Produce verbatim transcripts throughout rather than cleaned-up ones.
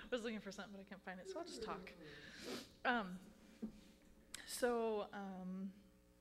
was looking for something, but I can't find it, so I'll just talk. Um, so, um,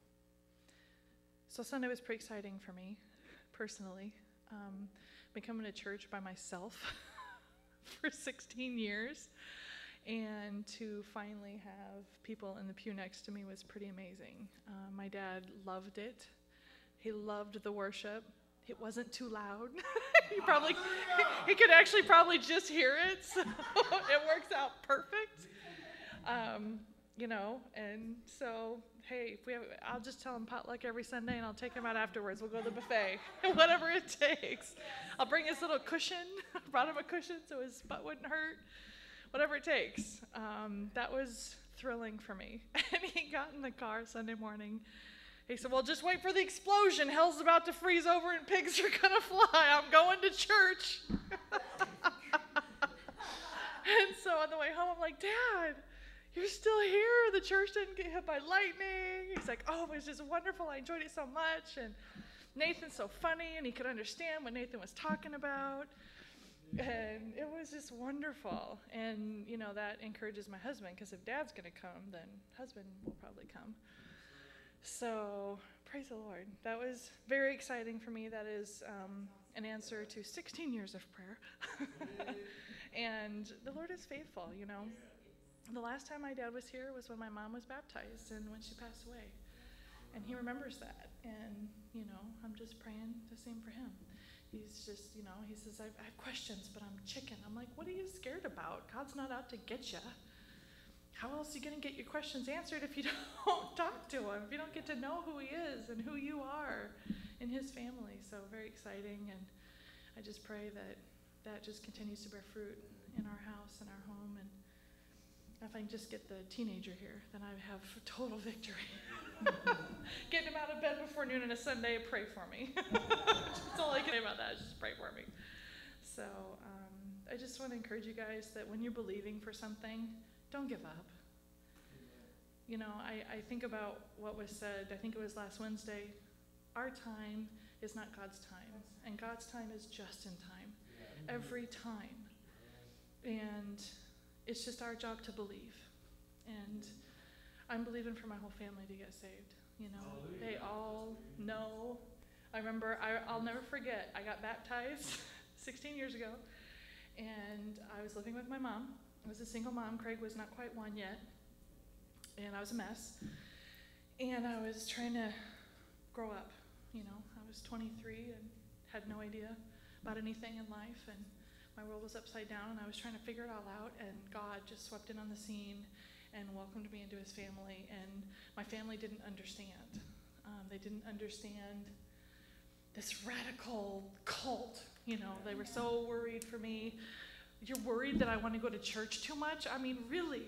so Sunday was pretty exciting for me, personally. Um, been coming to church by myself for sixteen years, and to finally have people in the pew next to me was pretty amazing. Uh, my dad loved it. He loved the worship. It wasn't too loud. he probably, he could actually probably just hear it, so it works out perfect. Um, you know, and so, hey, if we have, I'll just tell him potluck every Sunday, and I'll take him out afterwards. We'll go to the buffet, whatever it takes. I'll bring his little cushion. I brought him a cushion so his butt wouldn't hurt. Whatever it takes. Um, that was thrilling for me. And he got in the car Sunday morning. He said, well, just wait for the explosion. Hell's about to freeze over and pigs are going to fly. I'm going to church. And so on the way home, I'm like, Dad, you're still here. The church didn't get hit by lightning. He's like, oh, it was just wonderful. I enjoyed it so much. And Nathan's so funny, and he could understand what Nathan was talking about. And it was just wonderful. And, you know, that encourages my husband, because if Dad's going to come, then husband will probably come. So, praise the Lord. That was very exciting for me. That is um, an answer to sixteen years of prayer. And the Lord is faithful, you know. The last time my dad was here was when my mom was baptized and when she passed away. And he remembers that. And, you know, I'm just praying the same for him. He's just, you know, he says, I have questions, but I'm chicken. I'm like, what are you scared about? God's not out to get you. How else are you going to get your questions answered if you don't talk to him, if you don't get to know who he is and who you are in his family? So very exciting, and I just pray that that just continues to bear fruit in our house and our home. And if I can just get the teenager here, then I have total victory. Get him out of bed before noon on a Sunday, pray for me. That's all I can say about that, is just pray for me. So um, I just want to encourage you guys that when you're believing for something, don't give up. You know, I, I think about what was said, I think it was last Wednesday, our time is not God's time, and God's time is just in time, every time. And it's just our job to believe. And I'm believing for my whole family to get saved. You know, they all know. I remember, I, I'll never forget, I got baptized sixteen years ago, and I was living with my mom. I was a single mom. Craig was not quite one yet, and I was a mess. And I was trying to grow up, you know. I was twenty-three and had no idea about anything in life, and my world was upside down, and I was trying to figure it all out, and God just swept in on the scene and welcomed me into his family, and my family didn't understand. Um, they didn't understand this radical cult, you know. They were so worried for me. You're worried that I want to go to church too much? I mean, really?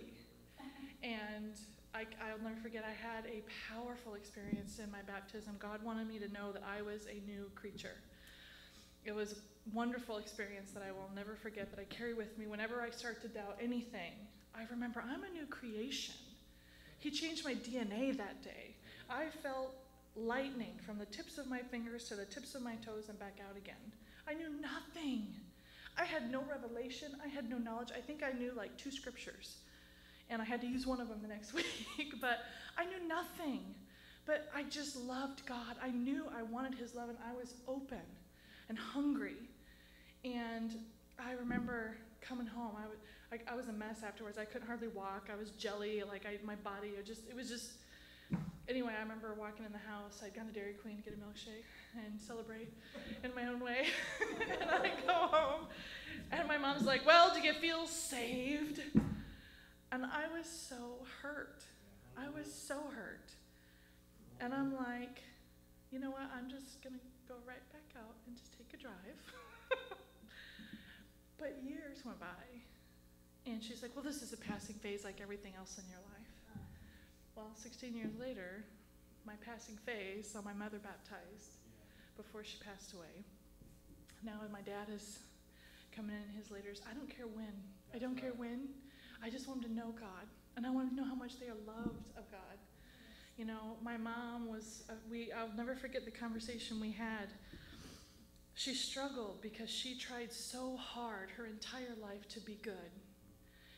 And I, I'll never forget, I had a powerful experience in my baptism. God wanted me to know that I was a new creature. It was a wonderful experience that I will never forget, that I carry with me whenever I start to doubt anything. I remember I'm a new creation. He changed my D N A that day. I felt lightning from the tips of my fingers to the tips of my toes and back out again. I knew nothing. I had no revelation. I had no knowledge. I think I knew like two scriptures, and I had to use one of them the next week, but I knew nothing. But I just loved God. I knew I wanted his love, and I was open and hungry. And I remember coming home. I, was, I, I was a mess afterwards. I couldn't hardly walk. I was jelly. Like I, my body, I just, it was just, anyway, I remember walking in the house. I'd gone to Dairy Queen to get a milkshake and celebrate in my own way. And I go home, and my mom's like, well, do you feel saved? And I was so hurt. I was so hurt. And I'm like, you know what? I'm just going to go right back out and just take a drive. But years went by, and she's like, well, this is a passing phase like everything else in your life. Well, sixteen years later, my passing phase saw my mother baptized before she passed away. Now my dad is coming in his later years. I don't care when. I don't care when. I just want them to know God, and I want to know how much they are loved of God. You know, my mom was, uh, we, I'll never forget the conversation we had. She struggled because she tried so hard her entire life to be good.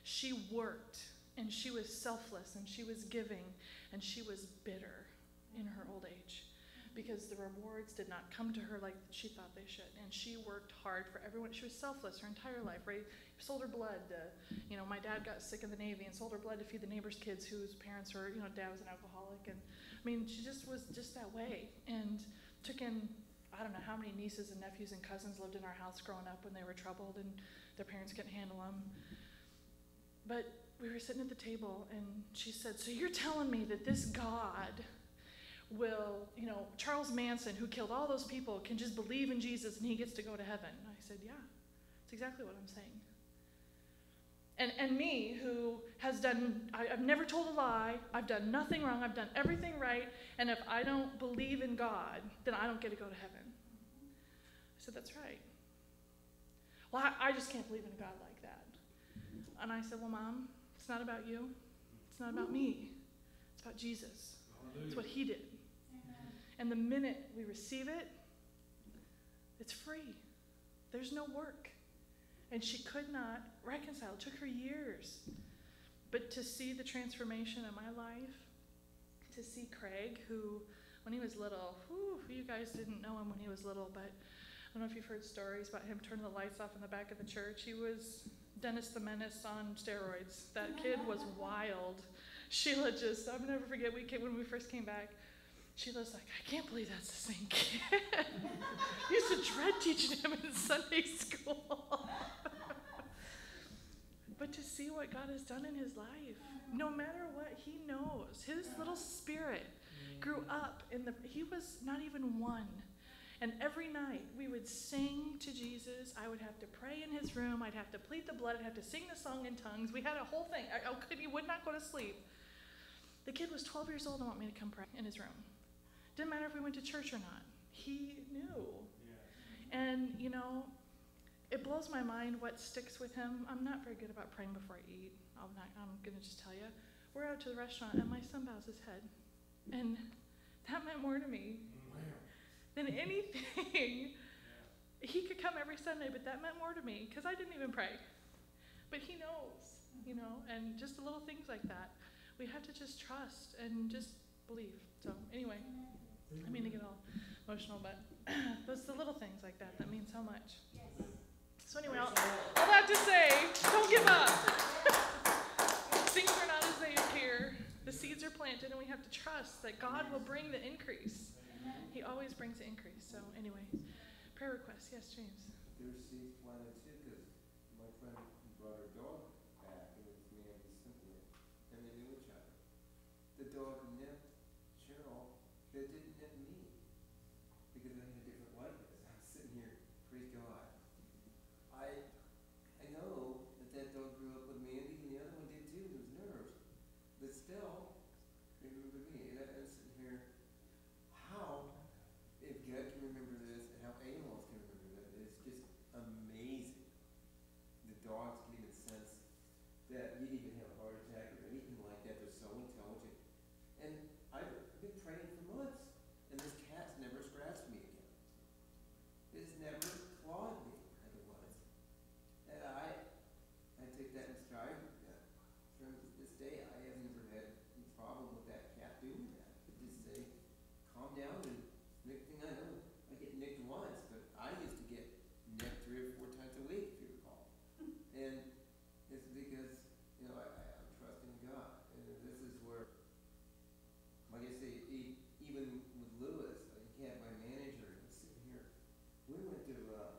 She worked, and she was selfless, and she was giving, and she was bitter in her old age because the rewards did not come to her like she thought they should. And she worked hard for everyone. She was selfless her entire life, right? Sold her blood. To, you know, my dad got sick in the Navy and sold her blood to feed the neighbors' kids whose parents were, you know, dad was an alcoholic. And I mean, she just was just that way. And took in, I don't know how many nieces and nephews and cousins lived in our house growing up when they were troubled and their parents couldn't handle them. But we were sitting at the table, and she said, so you're telling me that this God will, you know, Charles Manson, who killed all those people, can just believe in Jesus and he gets to go to heaven? And I said, yeah, that's exactly what I'm saying. And and me, who has done, I, I've never told a lie, I've done nothing wrong, I've done everything right, and if I don't believe in God, then I don't get to go to heaven. I said, that's right. Well, I, I just can't believe in God like that. And I said, well, Mom, it's not about you. It's not about me. It's about Jesus. It's what he did. Amen. And the minute we receive it, it's free. There's no work. And she could not reconcile. It took her years. But to see the transformation in my life, to see Craig, who, when he was little, whew, you guys didn't know him when he was little, but I don't know if you've heard stories about him turning the lights off in the back of the church. He was Dennis the Menace on steroids. That kid was wild. Sheila just, I'll never forget, we came, when we first came back, Sheila's like, I can't believe that's the same kid. I used to dread teaching him in Sunday school. But to see what God has done in his life, no matter what, he knows. His little spirit grew up in the, he was not even one. And every night we would sing to Jesus. I would have to pray in his room. I'd have to plead the blood. I'd have to sing the song in tongues. We had a whole thing. I, I could, he would not go to sleep. The kid was twelve years old and wanted me to come pray in his room. Didn't matter if we went to church or not. He knew. Yeah. And, you know, it blows my mind what sticks with him. I'm not very good about praying before I eat. I'm not, I'm going to just tell you. We're out to the restaurant, and my son bows his head. And that meant more to me than anything. He could come every Sunday, but that meant more to me because I didn't even pray. But he knows, you know, and just the little things like that. We have to just trust and just believe. So anyway, I mean to get all emotional, but those the little things like that that mean so much. So anyway, all, all that to say, don't give up. Things are not as they appear. The seeds are planted, and we have to trust that God will bring the increase. He always brings the increase. So anyway, prayer requests. Yes, James. There's seeds planted too, because my friend brought her dog back, and it was me and Cynthia, and they knew each other. The dog nipped Cheryl, that didn't nip me, because I had a different likeness. I'm sitting here, praise God. I I know that that dog grew up with Mandy, and the other one did too, it was nerves. But still, they remember me, and I, I'm sitting here, how, if God can remember this, and how animals can remember that, it's just amazing. The dogs can even sense that you didn't even have a heart attack or anything like that. They're so intelligent. And I've been praying for months, and this cat's never scratched me again. It's never clawed me like it was. And I, I take that in stride. From this day, I have never had any problem with that cat doing that. I just say, calm down, and next thing I know, I get nicked once, but I used to get nicked three or four times a week, if you recall. And it's because, you know, I, I, I'm trusting God. And this is where, like I say, e- even with Lewis, I had my manager sitting here. We went to, uh,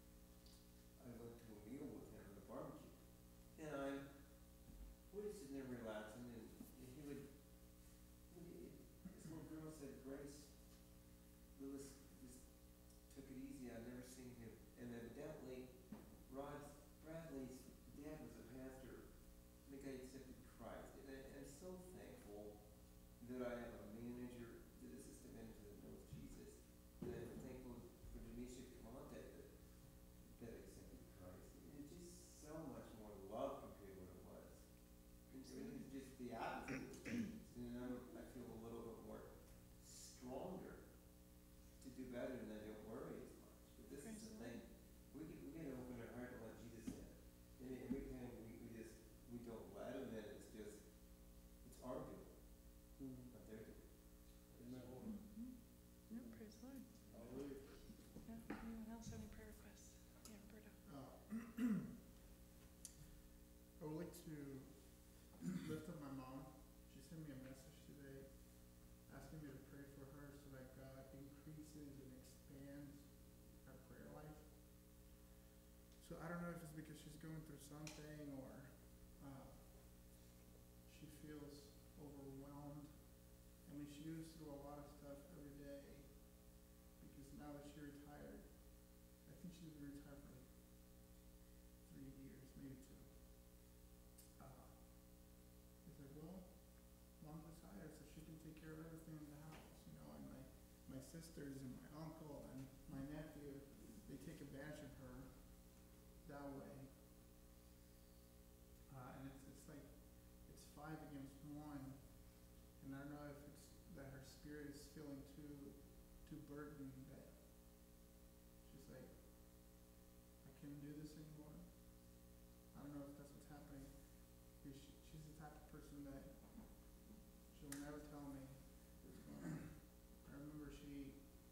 I went to a meal with him at a barbecue. And I'm, we're just sitting there relaxing, and, and he would, he, this little girl said, Grace, Lewis just took it easy. I've never seen him. And evidently, Rod Bradley's dad was a pastor. The guy accepted Christ. And I, I'm so thankful that I have a manager, that assistant manager that knows Jesus. And I'm thankful for Denisha Camonte that, that accepted Christ. It's just so much more love compared to what it was. It's really just the atmosphere. You know, I feel a little bit more stronger to do better, and I don't worry as much. But this is the thing. We we got to open our heart and let Jesus in. And every time we, we just we increases and expands our prayer life. So I don't know if it's because she's going through something or uh, she feels overwhelmed. I mean, she goes through a lot of stuff every day because now that she retired, I think she's been retired for like three years, maybe two. Uh, it's like, well, Mom's retired, so she can take care of everything in the house, you know, and my, my sisters and my uncle and my nephew, they take advantage of her that way. Uh, and it's, it's like, it's five against one, and I don't know if it's that her spirit is feeling too, too burdened, that she's like, I can't do this anymore. I don't know if that's what's happening. Because she, she's the type of person that she'll never tell me what's going on. I remember she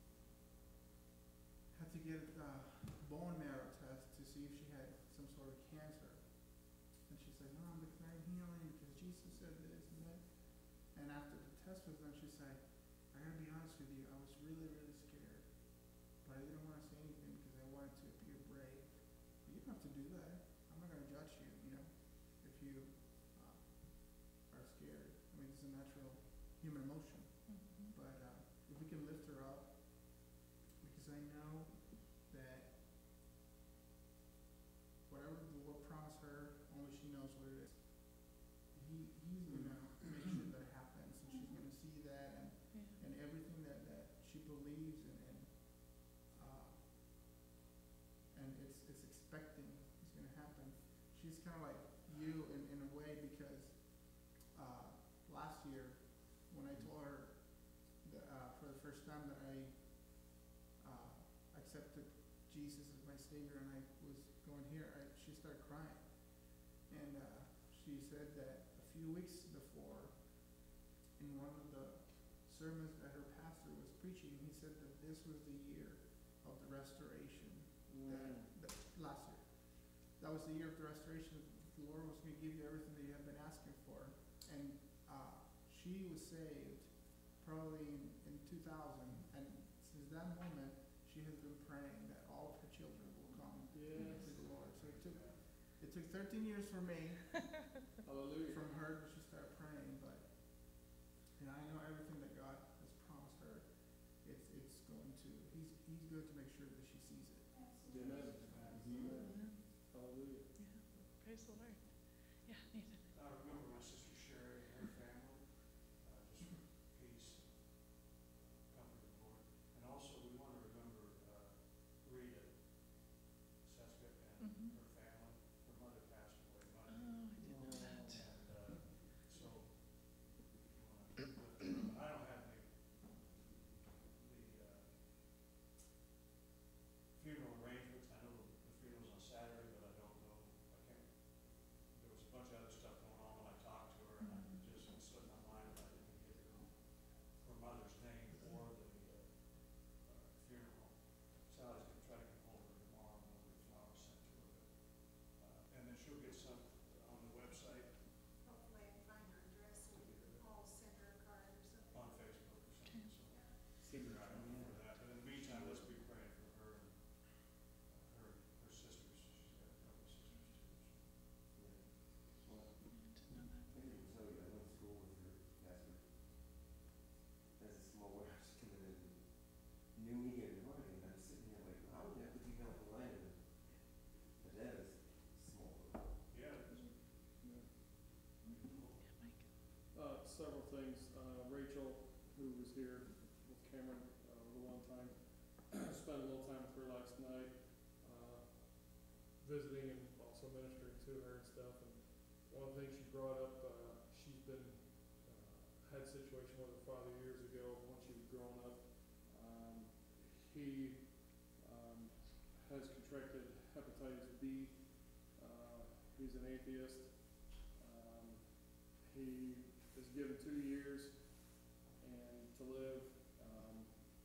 had to get a bone marrow test to see if she had some sort of cancer. And she's like, Mom, because I'm healing, because Jesus said this and that. And after the test was done, she said, I gotta be honest with you, I was really, really scared. But I didn't want to say anything because I wanted to appear brave. But you don't have to do that. I'm not gonna judge you, you know, if you uh, are scared. I mean, it's a natural human emotion. Mm-hmm. But uh, if we can lift her up, because I know that whatever the Lord promised her, only she knows what it is. He, he's gonna make sure that it happens, and she's gonna see that, and, Yeah. and everything that, that she believes in, and uh, and it's it's expecting is gonna happen. She's kind of like you in, in a way, because uh, last year when I told her that, uh, for the first time that I uh, accepted Jesus as my Savior, and I was going here, I, she started crying. And uh, she said that a few weeks before, in one of the sermons that her pastor was preaching, he said that this was the year of the restoration. That, that last year. That was the year of the restoration. The Lord was going to give you everything that you have been asking for. And uh, she was saved probably in, in two thousand. And since that moment, she has been praying that all of her children will come Yes. to the Lord. So it took, it took thirteen years for me, Hallelujah. from her, but she started praying. But and I know everything that God has promised her, it's it's going to, he's he's going to make sure that she sees it. Amen. Amen. Hallelujah. Yeah. Praise the Lord. Yeah, Nathan. I remember my sister Sherry and her family, uh, just for peace, comfort of the Lord. And also, we want to remember uh, Rita Seska and Mhm. her family. Her mother passed away Oh, I Monday. didn't know that. And uh, so, we want to lift her up. I don't have the, the uh, funeral arrangements. I know the funeral's on Saturday, but I don't know, I can't, there was a bunch of other stuff going on when I talked to her, and I Mhm. just, it slipped my mind, and I didn't get her, her mother's name or the uh, uh, funeral. Sally's gonna try to get hold of her tomorrow, and we'll get flowers sent to her, but, uh, and then she'll get some on the website, Hopefully I can find her address and I'll send her a card or something. on Facebook or something, Okay. so. Yeah. Keep her eye out for that, but in the meantime, let's be praying for her and uh, her, her sisters. She's got a couple of sisters too, so. Yeah. Well, I didn't know that. I didn't tell you, I went to school with her pastor. As a small warehouse coming in, knew me and Marty, and I'm sitting here like, how would that be down the line? And but that is small. Yeah, it is. Yeah. Yeah, Mike. Uh, several things. Uh, Rachel, who was here with Cameron uh, the one time, spent a little time with her last night, uh, visiting and also ministering to her and stuff. And one thing she brought up, uh, she's been uh, had a situation with her father years ago when she was growing up. Um, he um, has contracted hepatitis B. Uh, he's an atheist. Um, he is given two years and to live. Um,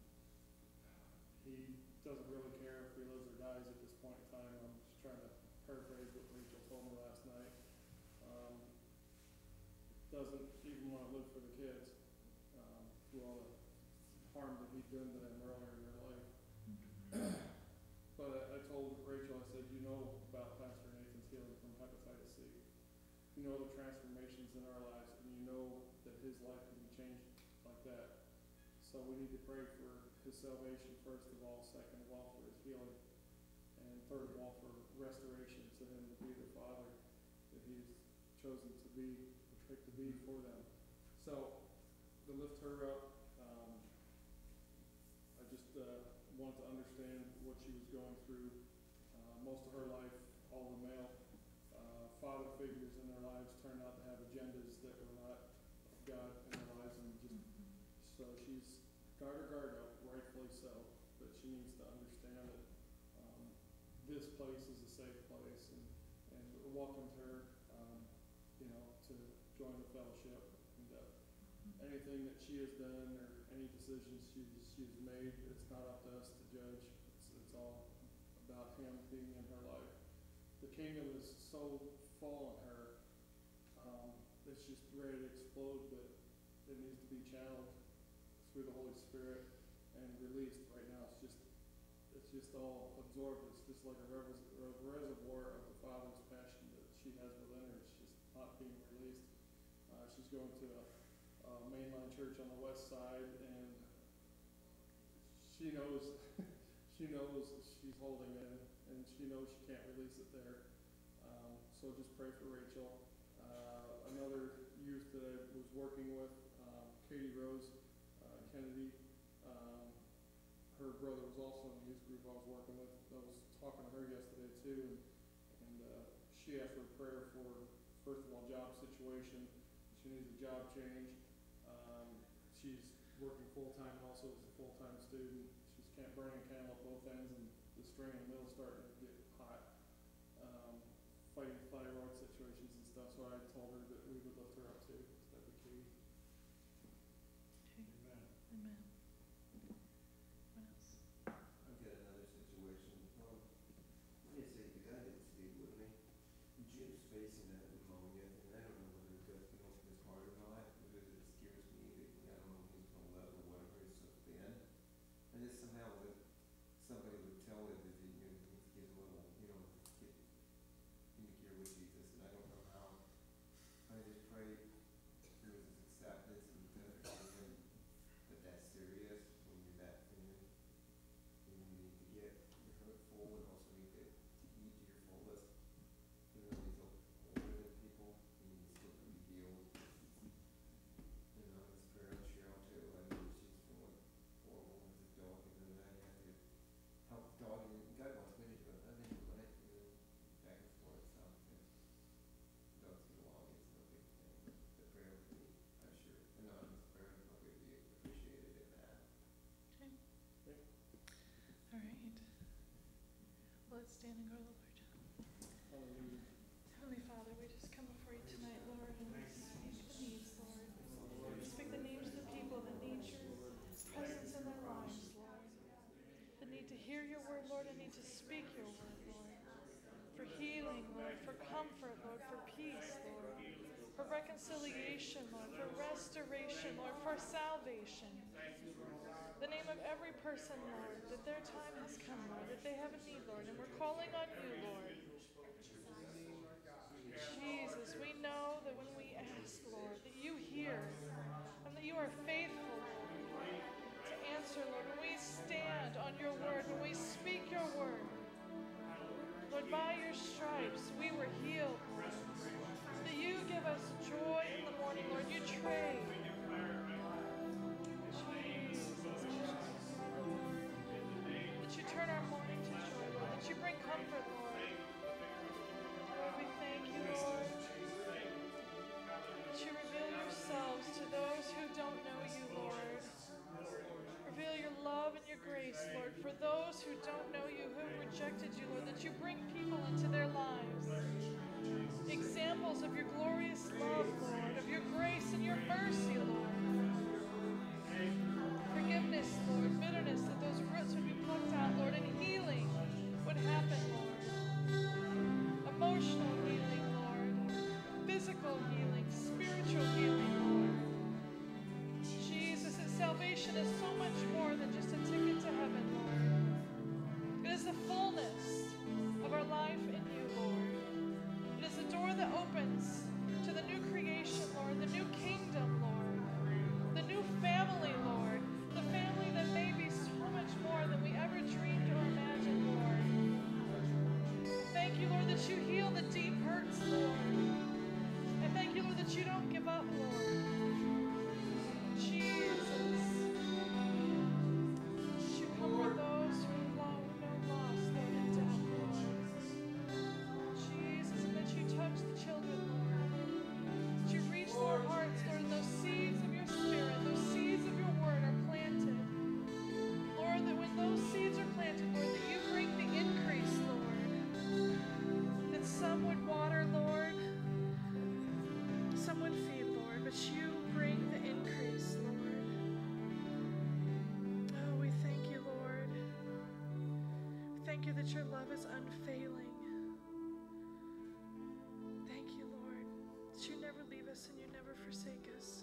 he doesn't really care if he lives or dies at this point in time. I'm just trying to paraphrase what Rachel told me last night. Um, doesn't even want to live for the kids, um, through all the harm that he'd done to them earlier in their know the transformations in our lives, and you know that his life can be changed like that. So we need to pray for his salvation first of all, second of all for his healing, and third of all for restoration to him to be the father that he's chosen to be, to be for them. So to lift her up, um, I just uh, wanted to understand what she was going through. Uh, most of her life, all the male uh, father figures in their lives turned out to have agendas that were not of God in their lives, and just so she's got her guard up, rightfully so, but she needs to understand that um, this place is a safe place, and, and welcomed her, um, you know, to join the fellowship. And uh, anything that she has done or any decisions she's she's made, it's not up to us to judge. It's it's all about him being in her life. The kingdom is so full in her, um, it's just ready to explode, but it needs to be channeled through the Holy Spirit and released. Right now, it's just it's just all absorbed. It's just like a, res- a reservoir of the Father's passion that she has within her. It's just not being released. Uh, she's going to a, a mainline church on the west side, and she knows she knows she's holding it, and she knows she can't release it there. Um, so just pray for Rachel. Uh, another youth that I was working with, um, Katie Rose uh, Kennedy. Um, her brother was also in the youth group I was working with. I was talking to her yesterday too, and, and uh, she asked for prayer for, first of all, job situation. She needs a job change. Um, she's working full-time and also as a full-time student. She's can't burning a candle at both ends, and the string in the middle starting to get hot. Um, fighting thyroid situations and stuff, so I told her that we would lift her up too. So that'd be key. Okay. Amen. Amen. What else? I've got another situation. Um, when you say the guy that stayed with me, Jim's facing that pneumonia, and I don't know whether it got you know, his heart or not, because it scares me that I don't know if he's gonna let or whatever, he's so thin. And just somehow that somebody would tell him that he, you know, needs to get a little, you know, get in the gear with Jesus, and I don't know how. I just pray for his acceptance and to understand that that's serious when you're that thin. And you need to get your heart full and also need to, to eat to your fullest. Even though he's older than people, he still can be healed. You know, his parents, Cheryl too, I mean, she's feeling horrible with his dog, and then I have to help the dog, and God wants me to do it, I'm into it, you know, back and forth, so, and dogs get along, it's no big thing, but the prayer would be, I'm sure, anonymous prayer would probably be appreciated in that. Okay. Okay. All right. Let's stand and go to the Lord. Hallelujah. Heavenly Father, we just come before you tonight, Lord, and we speak the needs, Lord. We speak the names of the people that need your presence in their lives, Lord. That need to hear your word, Lord, and need to speak your word, Lord. For healing, Lord, for comfort, Lord, for peace, Lord. For reconciliation, Lord, for restoration, Lord, for salvation. The name of every person, Lord, that their time has come, Lord, that they have a need, Lord, and we're calling on you, Lord. Jesus, we know that when we ask, Lord, that you hear, and that you are faithful, Lord, to answer, Lord, when we stand on your word, when we speak your word. Lord, by your stripes we were healed, Lord. That you give us joy in the morning, Lord. You trade. That you turn our mourning to joy, Lord. That you bring comfort, Lord. Lord, we thank you, Lord. That you reveal yourselves to those who don't know you, Lord. Reveal your love and your grace, Lord, for those who don't know you, who have rejected you, Lord. That you bring people into their lives. Examples of your glorious love, Lord, of your grace and your mercy, Lord. Forgiveness, Lord, bitterness, that those roots would be plucked out, Lord, and healing would happen, Lord. Emotional healing, Lord. Physical healing, spiritual healing, Lord. Jesus, that salvation is so much more than just a ticket to heaven, Lord. It is the fullness of our life in you, Lord. It is the door that opens to thank you that your love is unfailing. Thank you, Lord, that you never leave us and you never forsake us.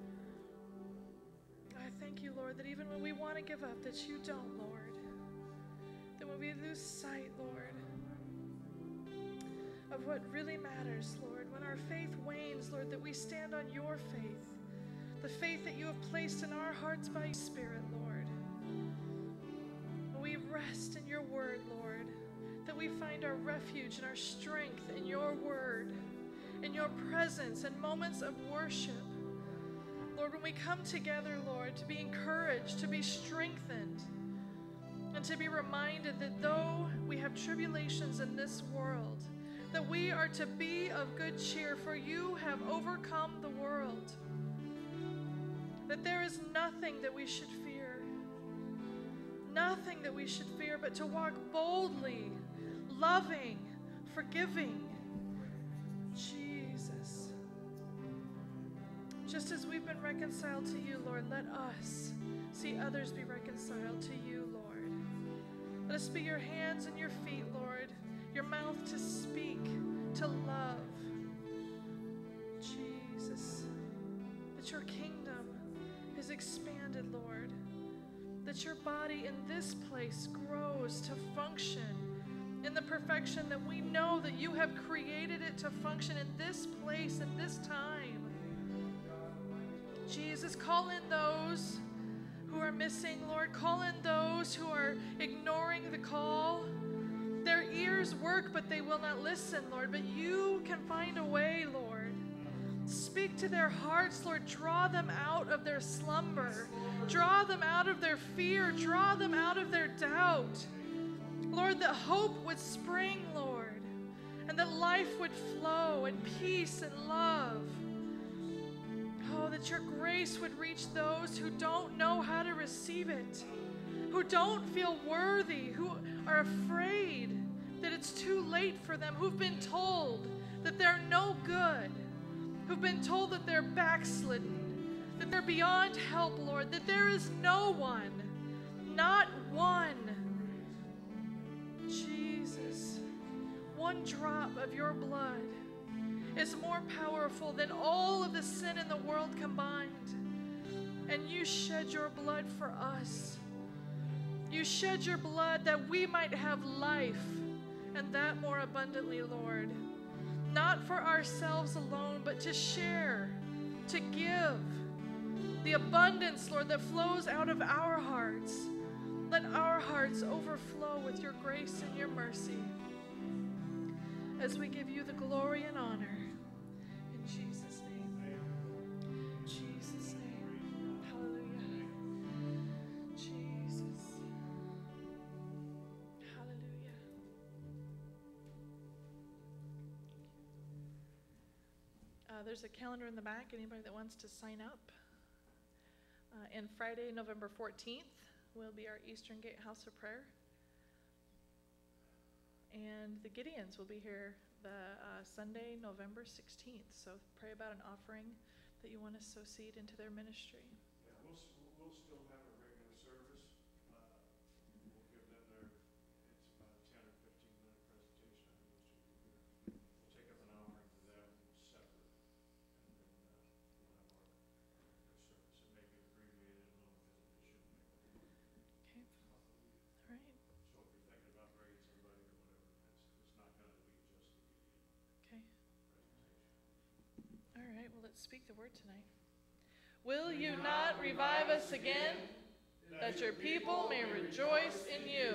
I thank you, Lord, that even when we want to give up, that you don't, Lord. That when we lose sight, Lord, of what really matters, Lord, when our faith wanes, Lord, that we stand on your faith, the faith that you have placed in our hearts by your Spirit, Lord. When we rest in your word, Lord, that we find our refuge and our strength in your word, in your presence, and moments of worship. Lord, when we come together, Lord, to be encouraged, to be strengthened, and to be reminded that though we have tribulations in this world, that we are to be of good cheer, for you have overcome the world. That there is nothing that we should fear, nothing that we should fear, but to walk boldly, loving, forgiving. Jesus. Just as we've been reconciled to you, Lord, let us see others be reconciled to you, Lord. Let us be your hands and your feet, Lord, your mouth to speak, to love. Jesus, that your kingdom is expanded, Lord, that your body in this place grows to function in the perfection that we know that you have created it to function in this place, in this time. Jesus, call in those who are missing, Lord. Call in those who are ignoring the call. Their ears work, but they will not listen, Lord. But you can find a way, Lord. Speak to their hearts, Lord. Draw them out of their slumber. Draw them out of their fear. Draw them out of their doubt. Lord, that hope would spring, Lord, and that life would flow in peace and love. Oh, that your grace would reach those who don't know how to receive it, who don't feel worthy, who are afraid that it's too late for them, who've been told that they're no good, who've been told that they're backslidden, that they're beyond help, Lord, that there is no one, not one. Jesus, one drop of your blood is more powerful than all of the sin in the world combined. And you shed your blood for us. You shed your blood that we might have life, and that more abundantly, Lord. Not for ourselves alone, but to share, to give. The abundance, Lord, that flows out of our hearts. Let our hearts overflow with your grace and your mercy as we give you the glory and honor. In Jesus' name. Jesus' name. Hallelujah. Jesus. Hallelujah. Uh, there's a calendar in the back. Anybody that wants to sign up? Uh, and Friday, November fourteenth, will be our Eastern Gate House of Prayer. And the Gideons will be here the uh, Sunday, November sixteenth. So pray about an offering that you want to sow seed into their ministry. Yeah, we'll, s- we'll still have a regular service. Uh, We'll give them their, it's about a ten or fifteen minute presentation. I think it should be good. We'll take up an offering to them separate. And then uh, we'll have our, our service. It may be abbreviated a little bit, it shouldn't make a Okay. All right. So if you're thinking about bringing somebody or whatever, it's, it's not gonna be just the Gideon Okay. presentation. All right. Well, let's speak the word tonight. Will you not revive us again, that your people may rejoice in you?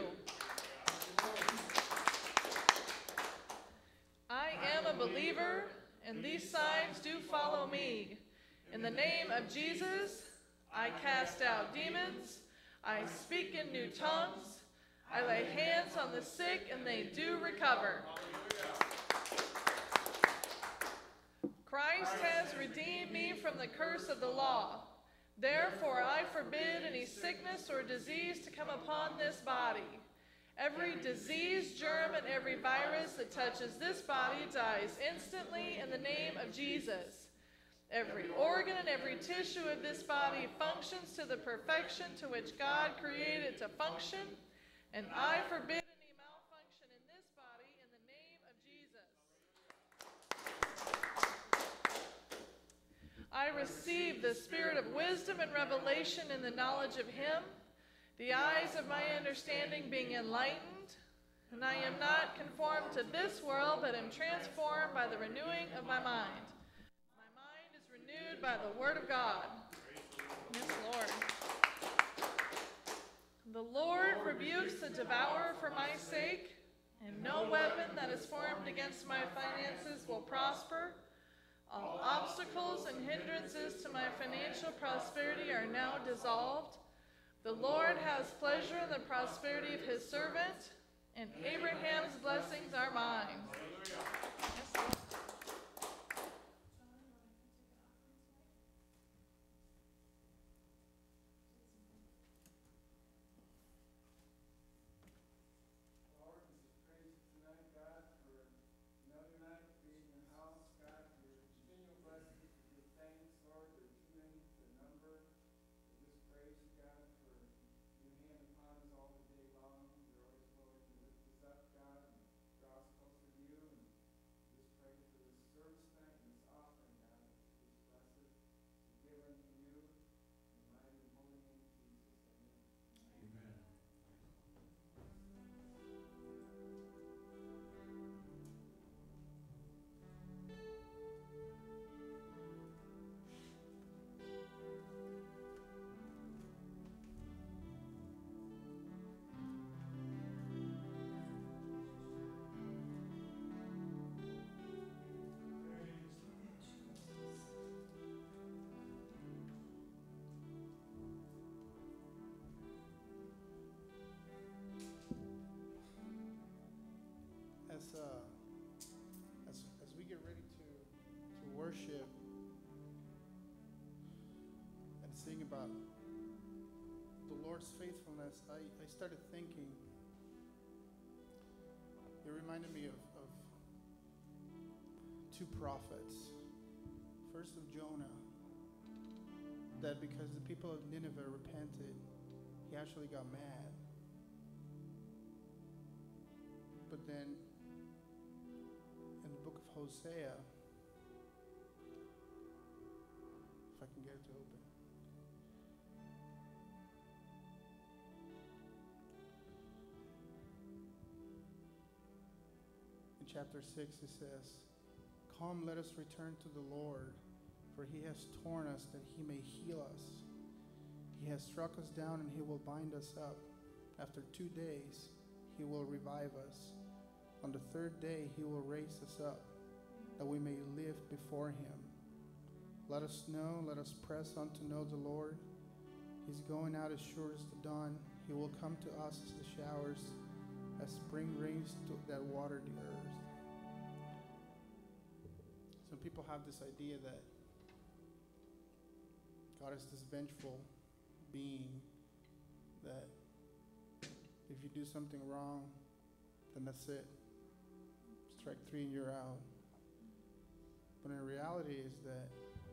I am a believer, and these signs do follow me. In the name of Jesus, I cast out demons. I speak in new tongues. I lay hands on the sick, and they do recover. Christ has redeemed me from the curse of the law. Therefore, I forbid any sickness or disease to come upon this body. Every disease, germ, and every virus that touches this body dies instantly in the name of Jesus. Every organ and every tissue of this body functions to the perfection to which God created it to function, and I forbid any receive the spirit of wisdom and revelation in the knowledge of him, the eyes of my understanding being enlightened, and I am not conformed to this world, but am transformed by the renewing of my mind. My mind is renewed by the word of God. Yes, Lord. The Lord rebukes the devourer for my sake, and no weapon that is formed against my finances will prosper. All obstacles and hindrances to my financial prosperity are now dissolved. The Lord has pleasure in the prosperity of his servant, and Abraham's blessings are mine. Yes, Lord. Lord, we just praise you tonight, God, for another night being in your house, God, for your continual blessings, for your thanks, Lord. They're too many to number. We just praise you, God, for your hand upon us all the day long. You're always willing to lift us up, God, and draw us closer to you. And just pray for this service tonight and this offering, God, that you just bless it. We give unto you in the mighty and holy name of Jesus. Amen. Amen. As, uh, as, as we get ready to, to worship and sing about the Lord's faithfulness, I, I started thinking, it reminded me of, of two prophets. First of Jonah, that because the people of Nineveh repented, he actually got mad. But then in the book of Hosea, if I can get it to open. In chapter six it says, "Come, let us return to the Lord, for he has torn us that he may heal us. He has struck us down and he will bind us up. After two days he will revive us. On the third day he will raise us up, that we may live before him. Let us know, let us press on to know the Lord. He's going out as sure as the dawn. He will come to us as the showers, as spring rains to, that water the earth." Some people have this idea that God is this vengeful being, that if you do something wrong, then that's it. Strike three and you're out. But in reality is that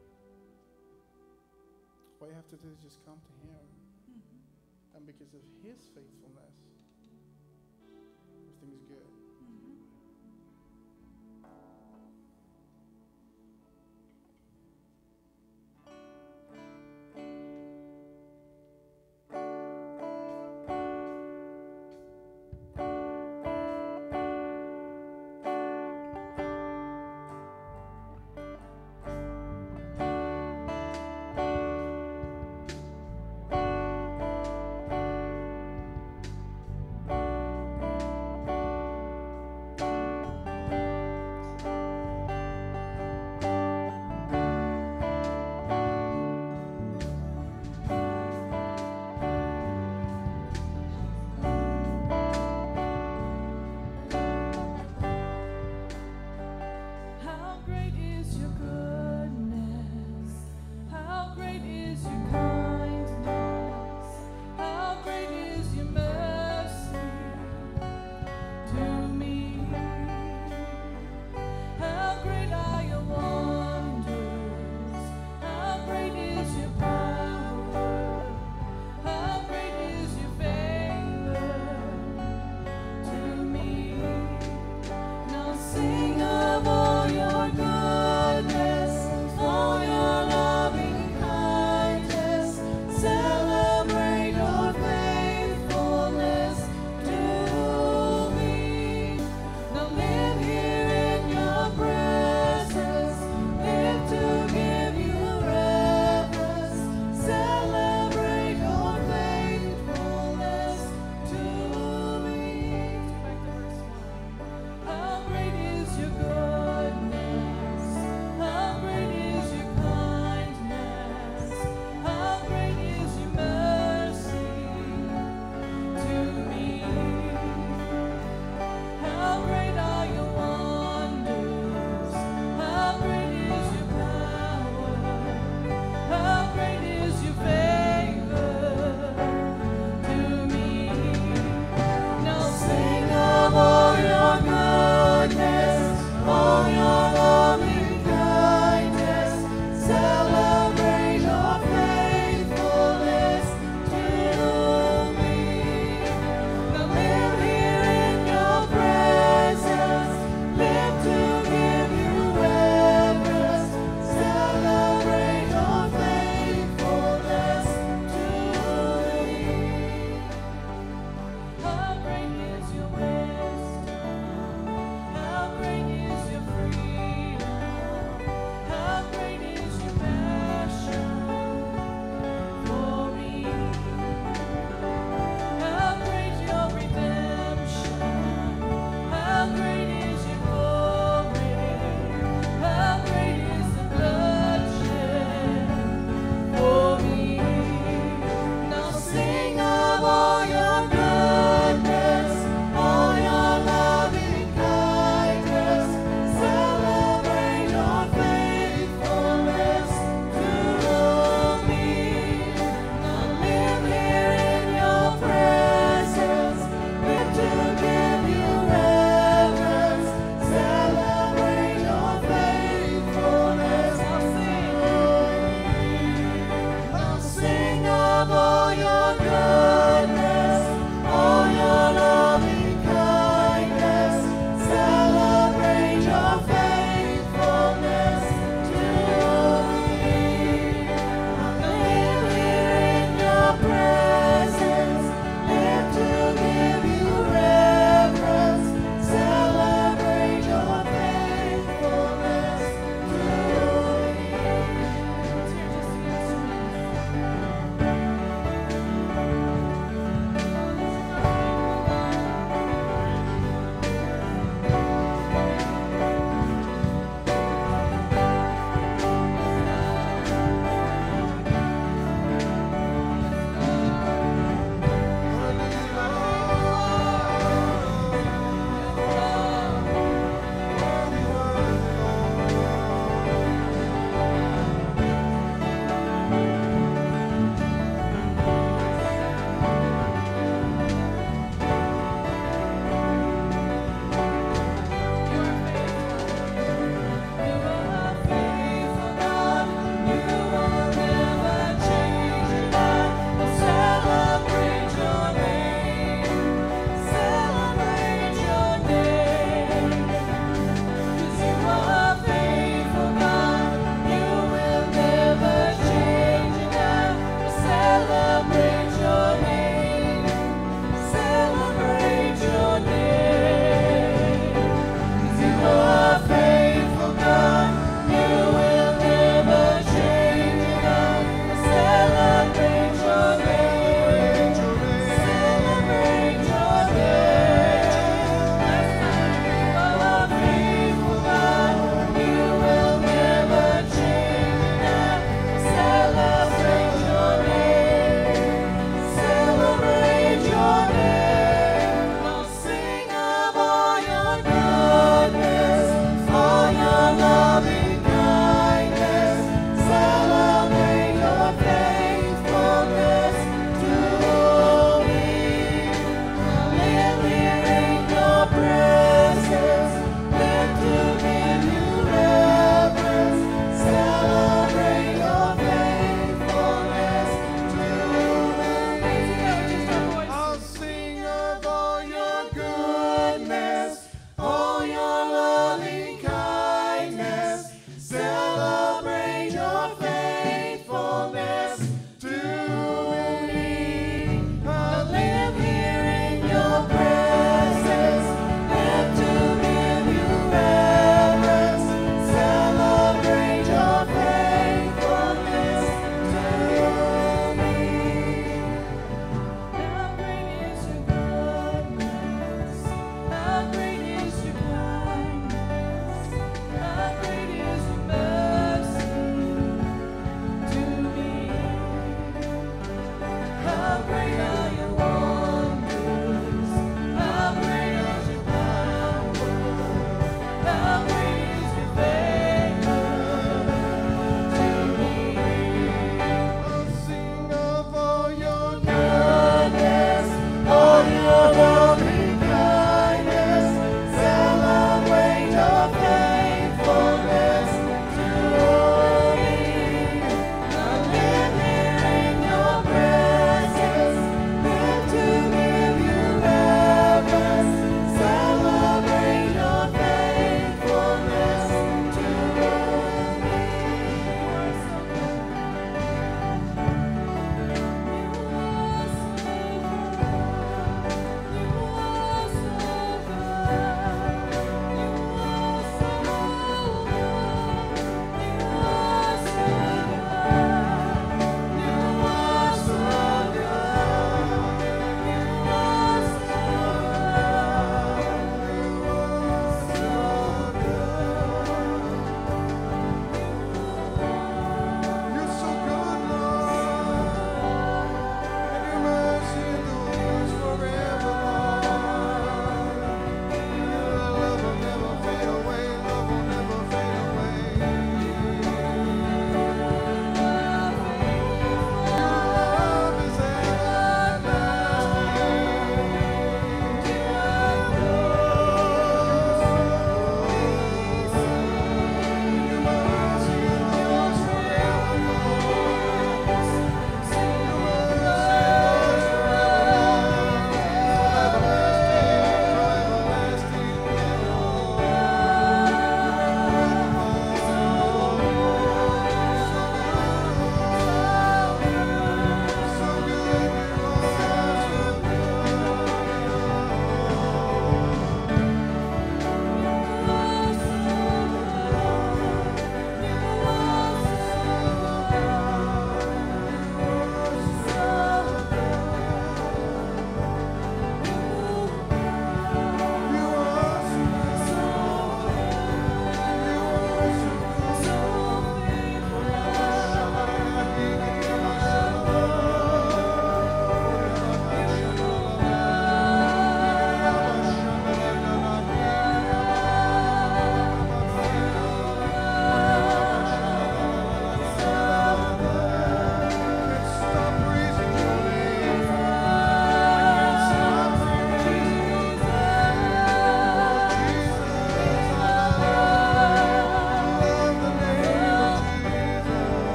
all you have to do is just come to him. Mm-hmm. And because of his faithfulness, everything's good. How great is your goodness? How great is your kindness? How great is your mercy to me? How great are your wonders? How great is your power? How great is your favor to me? Now sing of all your goodness, all your love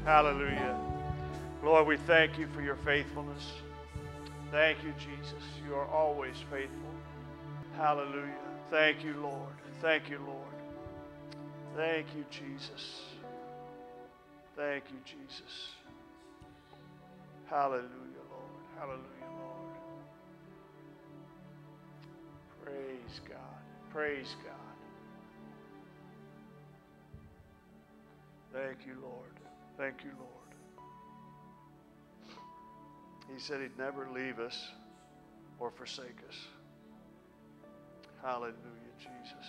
Hallelujah. Lord, we thank you for your faithfulness. Thank you, Jesus. You are always faithful. Hallelujah. Thank you, Lord. Thank you, Lord. Thank you, Jesus. Thank you, Jesus. Hallelujah, Lord. Hallelujah, Lord. Praise God. Praise God. Thank you, Lord. Thank you, Lord. He said he'd never leave us or forsake us. Hallelujah, Jesus.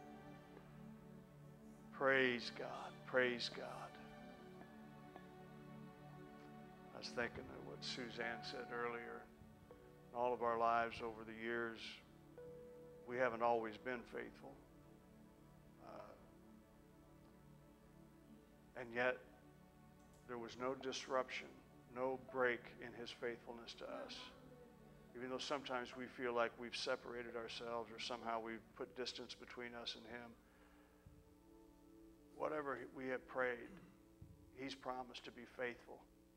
Praise God. Praise God. I was thinking of what Suzanne said earlier. In all of our lives over the years, we haven't always been faithful. Uh, and yet, there was no disruption, no break in his faithfulness to us. Even though sometimes we feel like we've separated ourselves or somehow we've put distance between us and him, whatever we have prayed, he's promised to be faithful.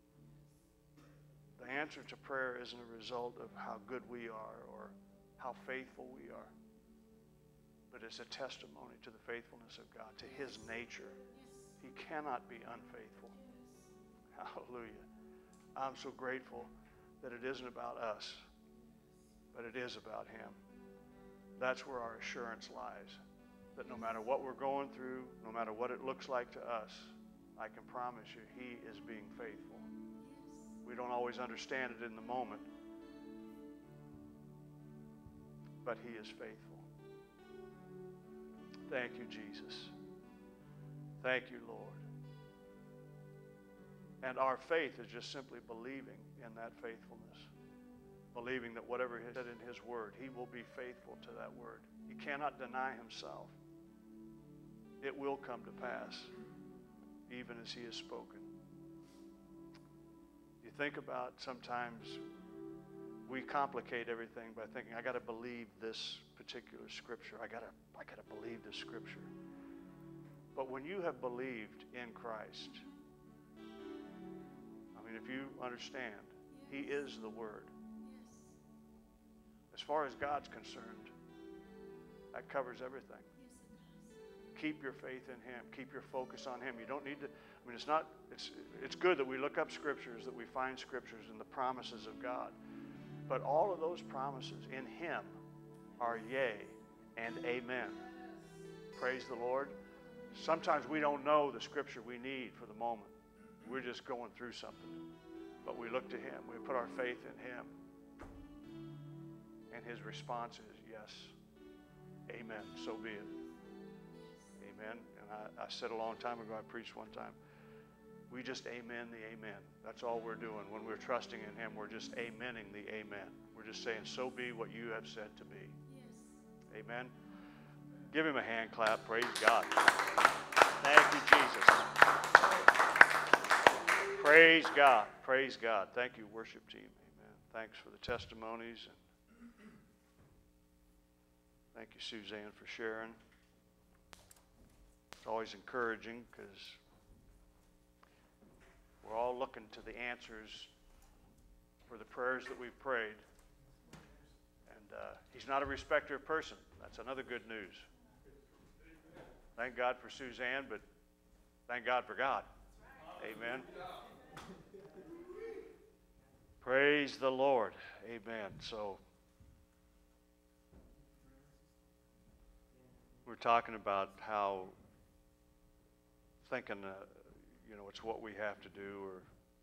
The answer to prayer isn't a result of how good we are or how faithful we are, but it's a testimony to the faithfulness of God, to his nature. He cannot be unfaithful. Hallelujah. I'm so grateful that it isn't about us, but it is about him. That's where our assurance lies, that no matter what we're going through, no matter what it looks like to us, I can promise you he is being faithful. We don't always understand it in the moment, but he is faithful. Thank you, Jesus. Thank you, Lord. And our faith is just simply believing in that faithfulness. Believing that whatever he said in his word, he will be faithful to that word. He cannot deny himself. It will come to pass, even as he has spoken. You think about sometimes we complicate everything by thinking, I got to believe this particular scripture. I got to I got to believe this scripture. But when you have believed in Christ, I mean, if you understand, he is the Word. As far as God's concerned, that covers everything. Keep your faith in him. Keep your focus on him. You don't need to, I mean, it's not, it's, it's good that we look up scriptures, that we find scriptures and the promises of God. But all of those promises in him are yea and amen. Praise the Lord. Sometimes we don't know the scripture we need for the moment. We're just going through something. But we look to him. We put our faith in him. And his response is, yes, amen, so be it. Amen. And I, I said a long time ago, I preached one time, we just amen the amen. That's all we're doing. When we're trusting in him, we're just amening the amen. We're just saying, so be what you have said to be. Yes. Amen. Give him a hand clap. Praise God. Thank you, Jesus. Praise God. Praise God. Thank you, worship team. Amen. Thanks for the testimonies. And thank you, Suzanne, for sharing. It's always encouraging because we're all looking to the answers for the prayers that we've prayed. And uh, he's not a respecter of person. That's another good news. Thank God for Suzanne, but thank God for God. Amen. Praise the Lord. Amen. So we're talking about how thinking, uh, you know, it's what we have to do or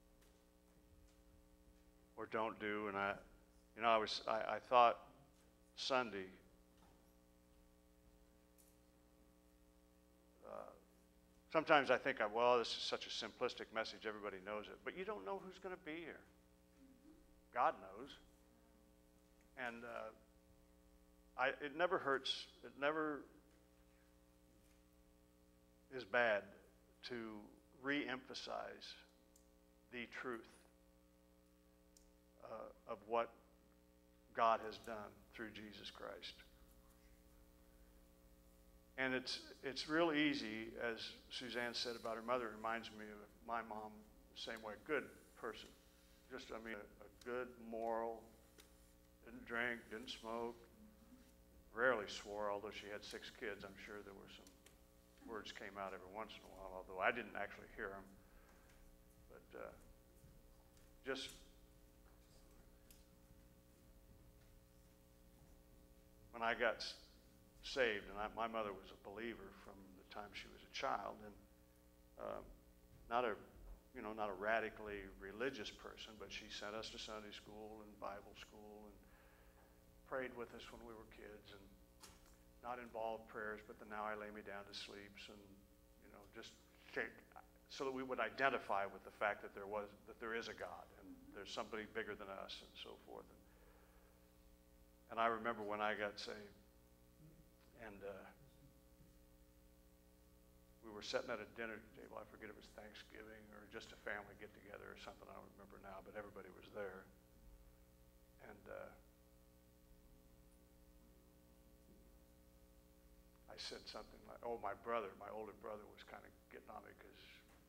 or don't do. And I, you know, I was I, I thought Sunday. Sometimes I think, well, this is such a simplistic message, everybody knows it. But you don't know who's going to be here. God knows. And uh, I, it never hurts, it never is bad to re-emphasize the truth uh, of what God has done through Jesus Christ. And it's it's real easy, as Suzanne said about her mother, it reminds me of my mom the same way. Good person. Just, I mean, a, a good, moral, didn't drink, didn't smoke, rarely swore, although she had six kids. I'm sure there were some words came out every once in a while, although I didn't actually hear them. But uh, just when I got s- saved, and I, my mother was a believer from the time she was a child, and uh, not a you know, not a radically religious person, but she sent us to Sunday school and Bible school and prayed with us when we were kids, and not involved prayers, but the now I lay me down to sleep, and, you know, just take, so that we would identify with the fact that there was, that there is a God, and there's somebody bigger than us, and so forth. And, and I remember when I got saved, and uh, we were sitting at a dinner table. I forget if it was Thanksgiving or just a family get-together or something. I don't remember now, but everybody was there. And uh, I said something like, oh, my brother, my older brother was kind of getting on me because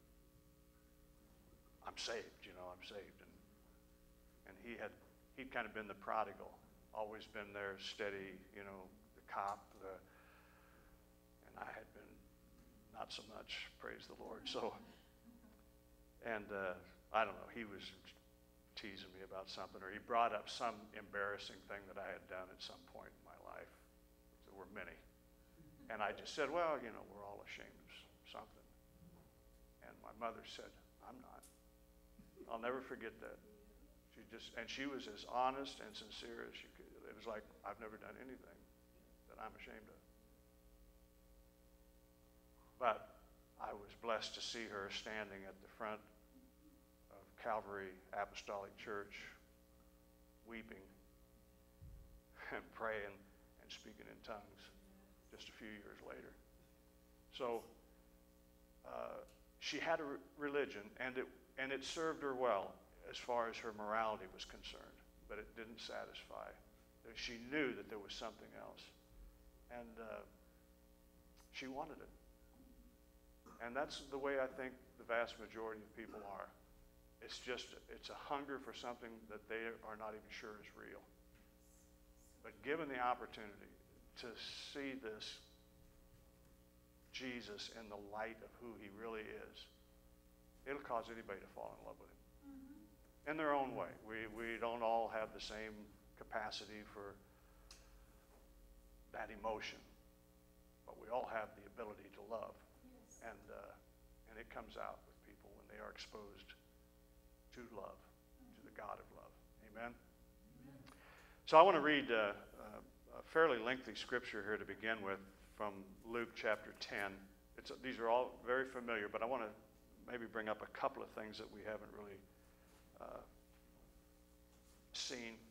I'm saved, you know, I'm saved. And, and he had, he'd kind of been the prodigal, always been there, steady, you know, the cop, the, and I had been not so much, praise the Lord. So, and uh, I don't know, he was teasing me about something, or he brought up some embarrassing thing that I had done at some point in my life. There were many. And I just said, well, you know, we're all ashamed of something. And my mother said, I'm not. I'll never forget that. She just, and she was as honest and sincere as she could. It was like, I've never done anything that I'm ashamed of. But I was blessed to see her standing at the front of Calvary Apostolic Church, weeping and praying and speaking in tongues just a few years later. So uh, she had a re- religion, and it, and it served her well as far as her morality was concerned, but it didn't satisfy. She knew that there was something else, and uh, she wanted it. And that's the way I think the vast majority of people are. It's just, it's a hunger for something that they are not even sure is real. But given the opportunity to see this Jesus in the light of who he really is, it'll cause anybody to fall in love with him. Mm-hmm. In their own way. We, we don't all have the same capacity for that emotion, but we all have the ability to love. And uh, and it comes out with people when they are exposed to love, to the God of love. Amen? Amen. So I want to read uh, uh, a fairly lengthy scripture here to begin with from Luke chapter ten. It's, these are all very familiar, but I want to maybe bring up a couple of things that we haven't really uh, seen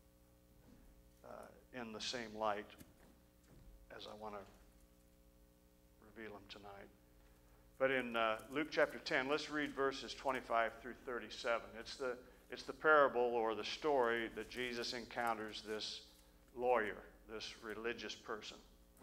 uh, in the same light as I want to reveal them tonight. But in uh, Luke chapter ten, let's read verses twenty-five through thirty-seven. It's the, it's the parable or the story that Jesus encounters this lawyer, this religious person.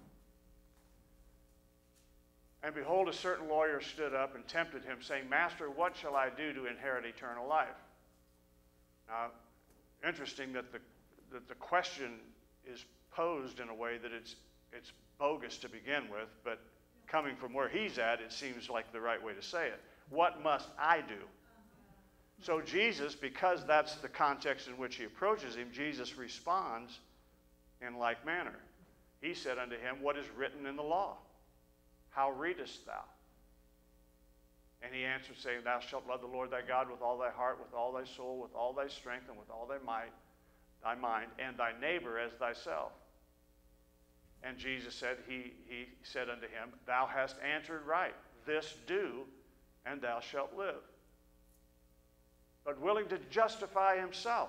And behold, a certain lawyer stood up and tempted him, saying, Master, what shall I do to inherit eternal life? Now, interesting that the, that the question is posed in a way that it's, it's bogus to begin with, but coming from where he's at, it seems like the right way to say it. What must I do? So Jesus, because that's the context in which he approaches him, Jesus responds in like manner. He said unto him, What is written in the law? How readest thou? And he answered, saying, Thou shalt love the Lord thy God with all thy heart, with all thy soul, with all thy strength, and with all thy might, thy mind, and thy neighbor as thyself. And Jesus said, he, he said unto him, Thou hast answered right. This do, and thou shalt live. But willing to justify himself,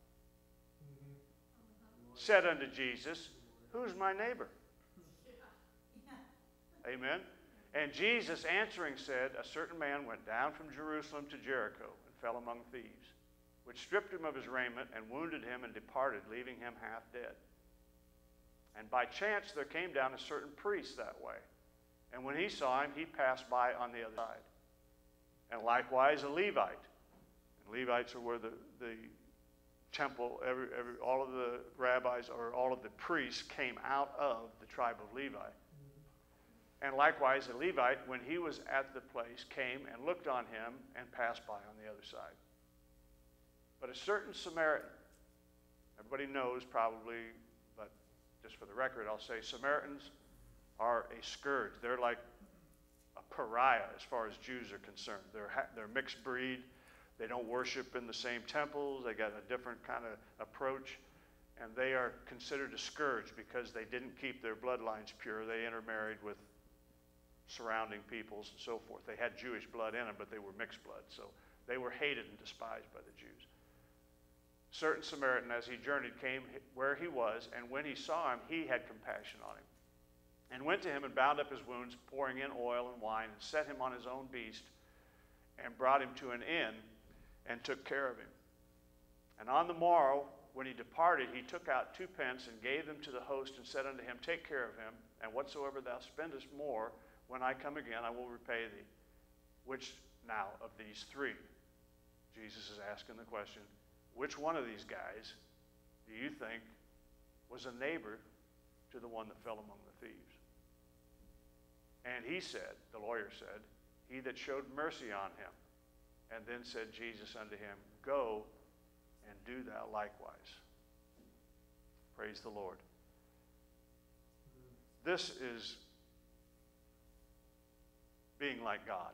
mm-hmm. said unto Jesus, Who's my neighbor? Yeah. Amen. And Jesus answering said, A certain man went down from Jerusalem to Jericho and fell among thieves, which stripped him of his raiment and wounded him and departed, leaving him half dead. And by chance there came down a certain priest that way. And when he saw him, he passed by on the other side. And likewise a Levite. And Levites are where the, the temple, every, every, all of the rabbis or all of the priests came out of the tribe of Levi. And likewise a Levite, when he was at the place, came and looked on him and passed by on the other side. But a certain Samaritan, everybody knows probably, but just for the record, I'll say Samaritans are a scourge. They're like a pariah as far as Jews are concerned. They're, ha- they're mixed breed. They don't worship in the same temples. They got a different kind of approach. And they are considered a scourge because they didn't keep their bloodlines pure. They intermarried with surrounding peoples and so forth. They had Jewish blood in them, but they were mixed blood. So they were hated and despised by the Jews. Certain Samaritan, as he journeyed, came where he was, and when he saw him, he had compassion on him, and went to him and bound up his wounds, pouring in oil and wine, and set him on his own beast, and brought him to an inn, and took care of him. And on the morrow, when he departed, he took out two pence, and gave them to the host, and said unto him, Take care of him, and whatsoever thou spendest more, when I come again, I will repay thee. Which now of these three? Jesus is asking the question, which one of these guys do you think was a neighbor to the one that fell among the thieves? And he said, the lawyer said, he that showed mercy on him. And then said Jesus unto him, Go and do thou likewise. Praise the Lord. This is being like God.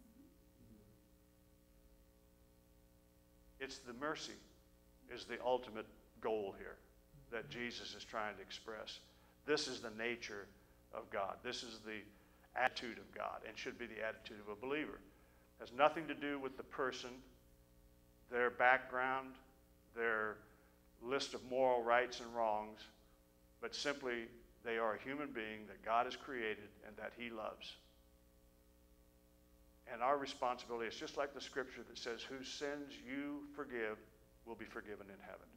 It's the mercy is the ultimate goal here that Jesus is trying to express. This is the nature of God. This is the attitude of God and should be the attitude of a believer. It has nothing to do with the person, their background, their list of moral rights and wrongs, but simply they are a human being that God has created and that he loves. And our responsibility is just like the scripture that says, whose sins you forgive will be forgiven in heaven.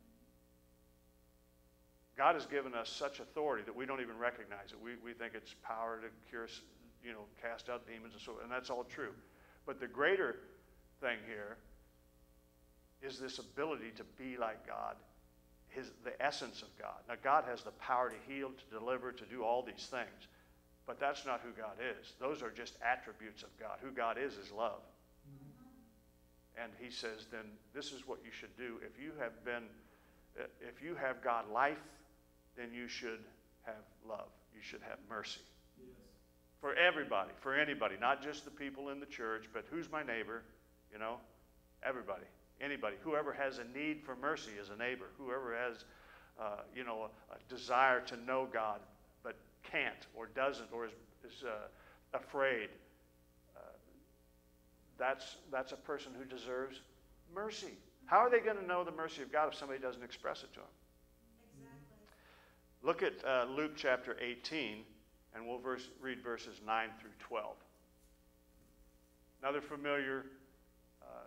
God has given us such authority that we don't even recognize it. We, we think it's power to cure, you know, cast out demons and so on, and that's all true. But the greater thing here is this ability to be like God, his, the essence of God. Now, God has the power to heal, to deliver, to do all these things. But that's not who God is. Those are just attributes of God. Who God is is love. Mm-hmm. And he says, then this is what you should do. If you have been, if you have God life, then you should have love. You should have mercy. Yes. For everybody, for anybody, not just the people in the church, but who's my neighbor? You know, everybody, anybody. Whoever has a need for mercy is a neighbor. Whoever has, uh, you know, a, a desire to know God, but can't or doesn't or is, is uh, afraid, uh, that's, that's a person who deserves mercy. How are they going to know the mercy of God if somebody doesn't express it to them? Exactly. Look at uh, Luke chapter eighteen, and we'll verse, read verses nine through twelve. Another familiar uh,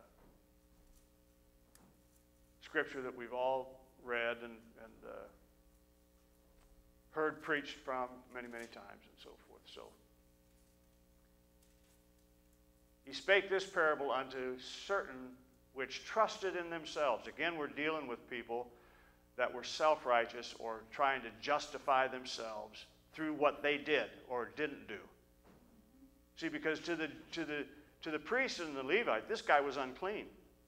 scripture that we've all read and, and uh, heard preached from many, many times and so forth. So, he spake this parable unto certain which trusted in themselves. Again, we're dealing with people that were self-righteous or trying to justify themselves through what they did or didn't do. See, because to the to the to the priest and the Levite, this guy was unclean.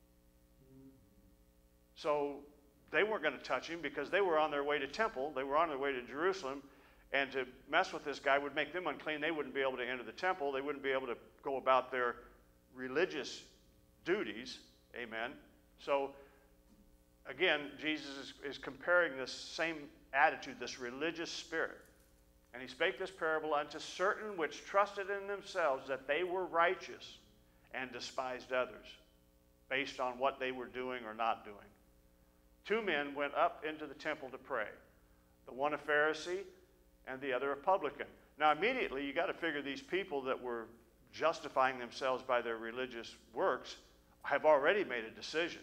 So they weren't going to touch him because they were on their way to temple. They were on their way to Jerusalem. And to mess with this guy would make them unclean. They wouldn't be able to enter the temple. They wouldn't be able to go about their religious duties. Amen. So, again, Jesus is, is comparing this same attitude, this religious spirit. And he spake this parable unto certain which trusted in themselves that they were righteous and despised others, based on what they were doing or not doing. Two men went up into the temple to pray, the one a Pharisee and the other a publican. Now immediately you got to figure these people that were justifying themselves by their religious works have already made a decision.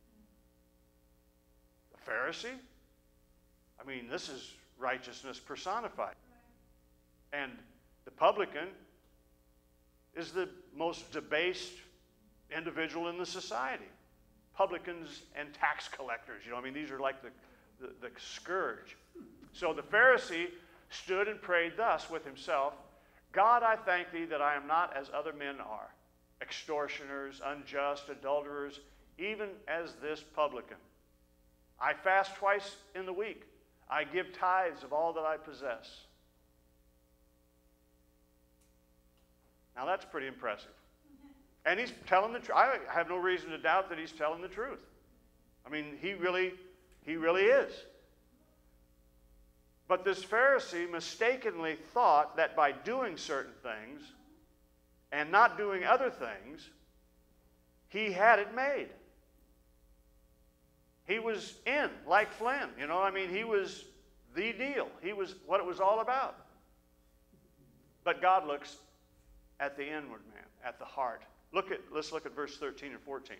The Pharisee? I mean, this is righteousness personified. And the publican is the most debased individual in the society. Publicans and tax collectors, you know, I mean, these are like the, the, the scourge. So the Pharisee stood and prayed thus with himself, God, I thank thee that I am not as other men are, extortioners, unjust, adulterers, even as this publican. I fast twice in the week. I give tithes of all that I possess. Now that's pretty impressive. And he's telling the truth. I have no reason to doubt that he's telling the truth. I mean, he really, he really is. But this Pharisee mistakenly thought that by doing certain things and not doing other things, he had it made. He was in, like Flynn. You know, I mean, he was the deal. He was what it was all about. But God looks at the inward man, at the heart. Look at, let's look at verse thirteen and fourteen.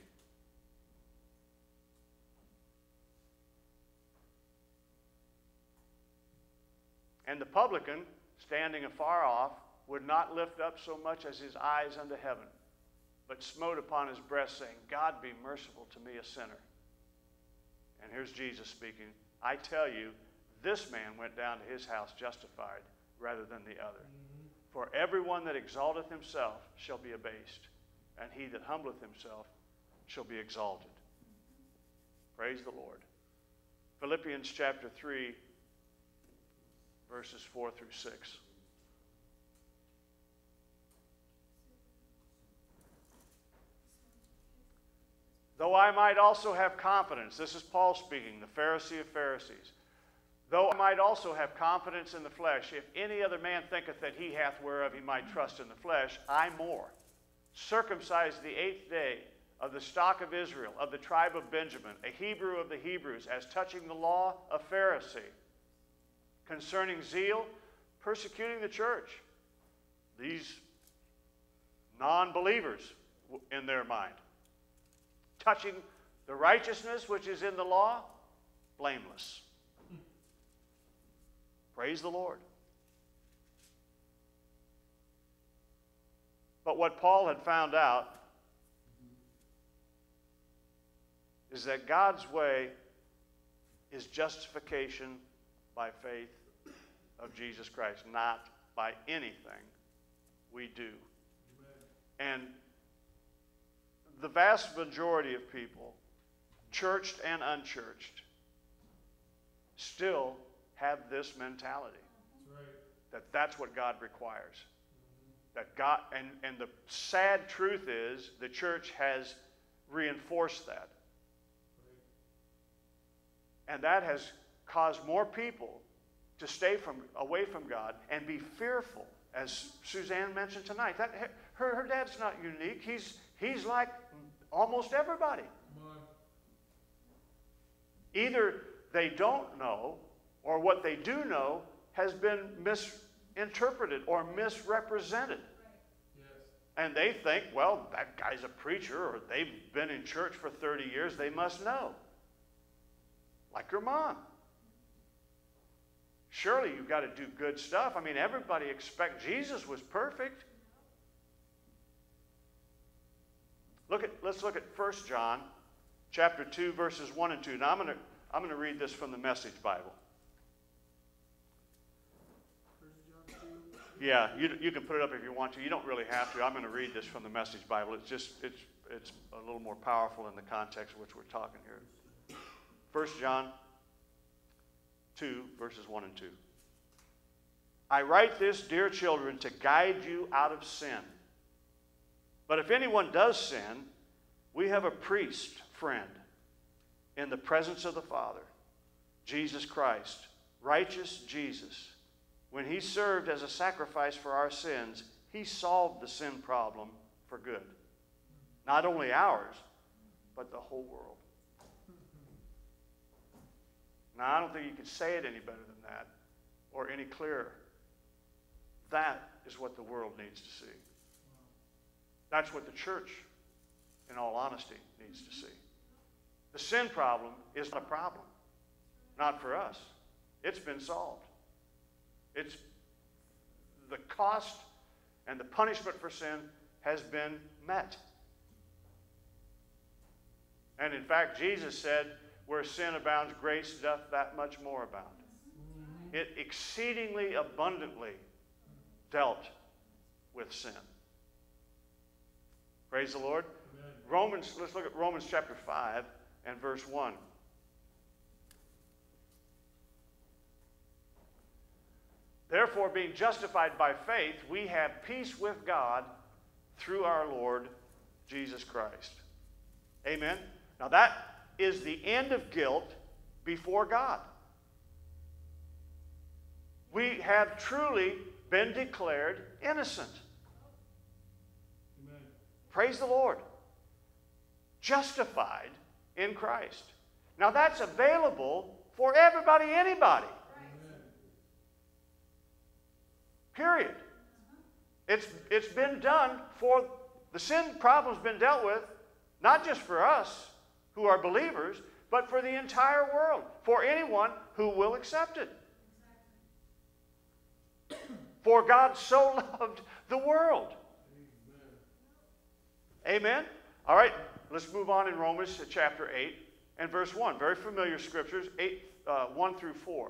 And the publican, standing afar off, would not lift up so much as his eyes unto heaven, but smote upon his breast, saying, God be merciful to me, a sinner. And here's Jesus speaking. I tell you, this man went down to his house justified rather than the other. Mm-hmm. For everyone that exalteth himself shall be abased, and he that humbleth himself shall be exalted. Praise the Lord. Philippians chapter three, verses four through six. Though I might also have confidence, this is Paul speaking, the Pharisee of Pharisees. Though I might also have confidence in the flesh, if any other man thinketh that he hath whereof he might trust in the flesh, I more. Circumcised the eighth day, of the stock of Israel, of the tribe of Benjamin, a Hebrew of the Hebrews, as touching the law, a Pharisee. Concerning zeal, persecuting the church. These non-believers in their mind. Touching the righteousness which is in the law, blameless. Praise the Lord. But what Paul had found out is that God's way is justification by faith of Jesus Christ, not by anything we do. And the vast majority of people, churched and unchurched, still have this mentality. That's right. That that's what God requires. Mm-hmm. That God, and, and the sad truth is the church has reinforced that. Right. And that has caused more people to stay from away from God and be fearful, as Suzanne mentioned tonight. That her, her dad's not unique. He's he's like almost everybody. Either they don't know, or what they do know has been misinterpreted or misrepresented. Yes. And they think, well, that guy's a preacher, or they've been in church for thirty years, they must know. Like your mom. Surely you've got to do good stuff. I mean, everybody expects Jesus was perfect. Look at, let's look at First John chapter two, verses one and two. Now I'm going to I'm going to read this from the Message Bible. Yeah, you, you can put it up if you want to. You don't really have to. I'm going to read this from the Message Bible. It's just it's it's a little more powerful in the context of which we're talking here. First John two, verses one and two. I write this, dear children, to guide you out of sin. But if anyone does sin, we have a priest friend in the presence of the Father, Jesus Christ, righteous Jesus. When he served as a sacrifice for our sins, he solved the sin problem for good. Not only ours, but the whole world. Now, I don't think you could say it any better than that, or any clearer. That is what the world needs to see. That's what the church, in all honesty, needs to see. The sin problem is not a problem. Not for us. It's been solved. It's the cost and the punishment for sin has been met. And in fact, Jesus said, where sin abounds, grace doth that much more abound. It exceedingly abundantly dealt with sin. Praise the Lord. Amen. Romans, let's look at Romans chapter five and verse one. Therefore, being justified by faith, we have peace with God through our Lord Jesus Christ. Amen? Now that is the end of guilt before God. We have truly been declared innocent. Amen. Praise the Lord. Justified in Christ. Now that's available for everybody, anybody. Amen. Period. It's, it's been done for, the sin problem's been dealt with, not just for us who are believers, but for the entire world, for anyone who will accept it. For God so loved the world. Amen. Amen? All right, let's move on in Romans chapter eight and verse one. Very familiar scriptures, eight, uh, one through four.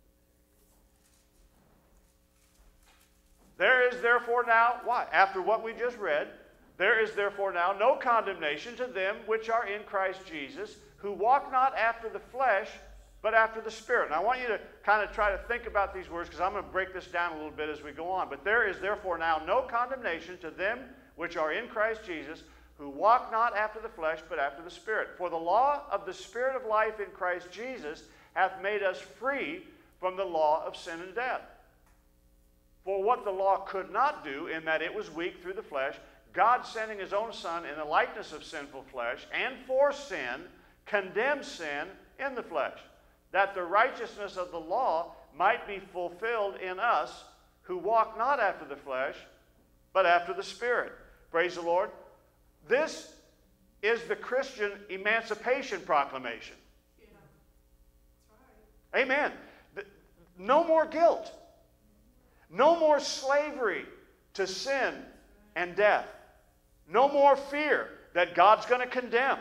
There is therefore now, why? After what we just read, there is therefore now no condemnation to them which are in Christ Jesus, who walk not after the flesh, but after the Spirit. And I want you to kind of try to think about these words, because I'm going to break this down a little bit as we go on. But there is therefore now no condemnation to them which are in Christ Jesus, who walk not after the flesh, but after the Spirit. For the law of the Spirit of life in Christ Jesus hath made us free from the law of sin and death. For what the law could not do, in that it was weak through the flesh, God sending his own Son in the likeness of sinful flesh, and for sin, condemned sin in the flesh, that the righteousness of the law might be fulfilled in us, who walk not after the flesh, but after the Spirit. Praise the Lord. This is the Christian Emancipation Proclamation. Yeah, that's right. Amen. No more guilt. No more slavery to sin and death. No more fear that God's going to condemn.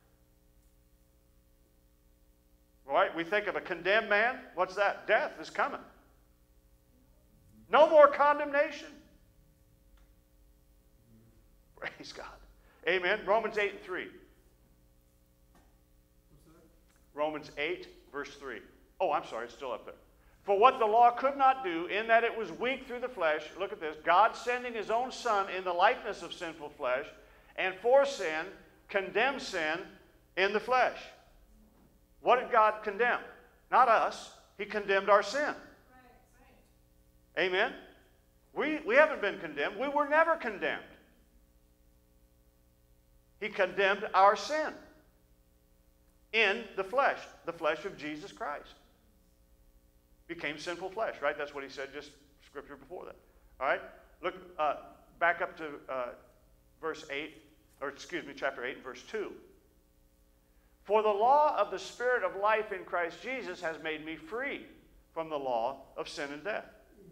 Right? We think of a condemned man. What's that? Death is coming. No more condemnation. Praise God. Amen. Romans eight and three. What's that? Romans eight, verse three. Oh, I'm sorry. It's still up there. For what the law could not do, in that it was weak through the flesh, look at this, God sending his own Son in the likeness of sinful flesh, and for sin, condemned sin in the flesh. What did God condemn? Not us. He condemned our sin. Right, right. Amen? We, we haven't been condemned. We were never condemned. He condemned our sin in the flesh, the flesh of Jesus Christ. Became sinful flesh, right? That's what he said just scripture before that. All right? Look, uh, back up to uh, verse eight, or excuse me, chapter eight and verse two. For the law of the Spirit of life in Christ Jesus has made me free from the law of sin and death.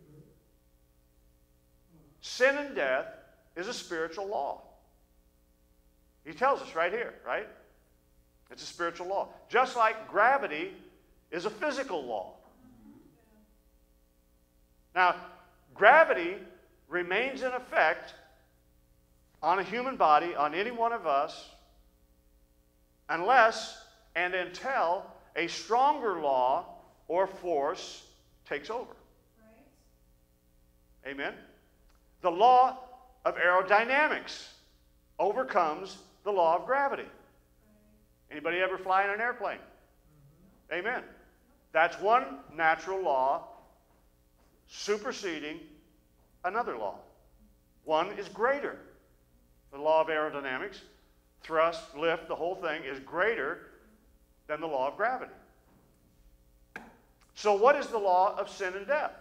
Sin and death is a spiritual law. He tells us right here, right? It's a spiritual law. Just like gravity is a physical law. Now, gravity remains in effect on a human body, on any one of us, unless and until a stronger law or force takes over. Right. Amen? The law of aerodynamics overcomes the law of gravity. Right. Anybody ever fly in an airplane? Mm-hmm. Amen. That's one natural law superseding another law. One is greater. The law of aerodynamics, thrust, lift, the whole thing is greater than the law of gravity. So what is the law of sin and death?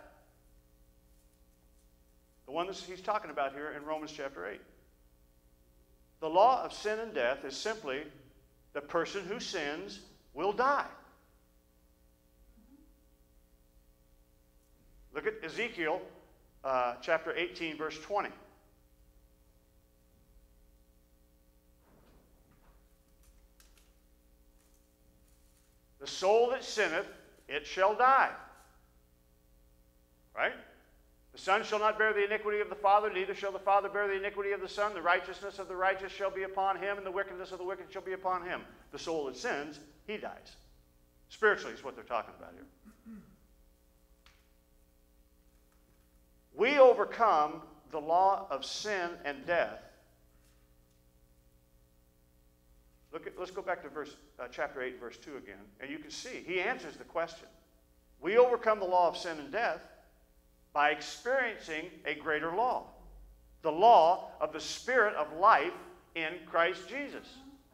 The one that he's talking about here in Romans chapter eight. The law of sin and death is simply the person who sins will die. Look at Ezekiel uh, chapter eighteen, verse twenty. The soul that sinneth, it shall die. Right? The Son shall not bear the iniquity of the Father, neither shall the Father bear the iniquity of the Son. The righteousness of the righteous shall be upon him, and the wickedness of the wicked shall be upon him. The soul that sins, he dies. Spiritually is what they're talking about here. We overcome the law of sin and death. Look at, let's go back to verse, uh, chapter eight, verse two again, and you can see he answers the question. We overcome the law of sin and death by experiencing a greater law, the law of the Spirit of life in Christ Jesus.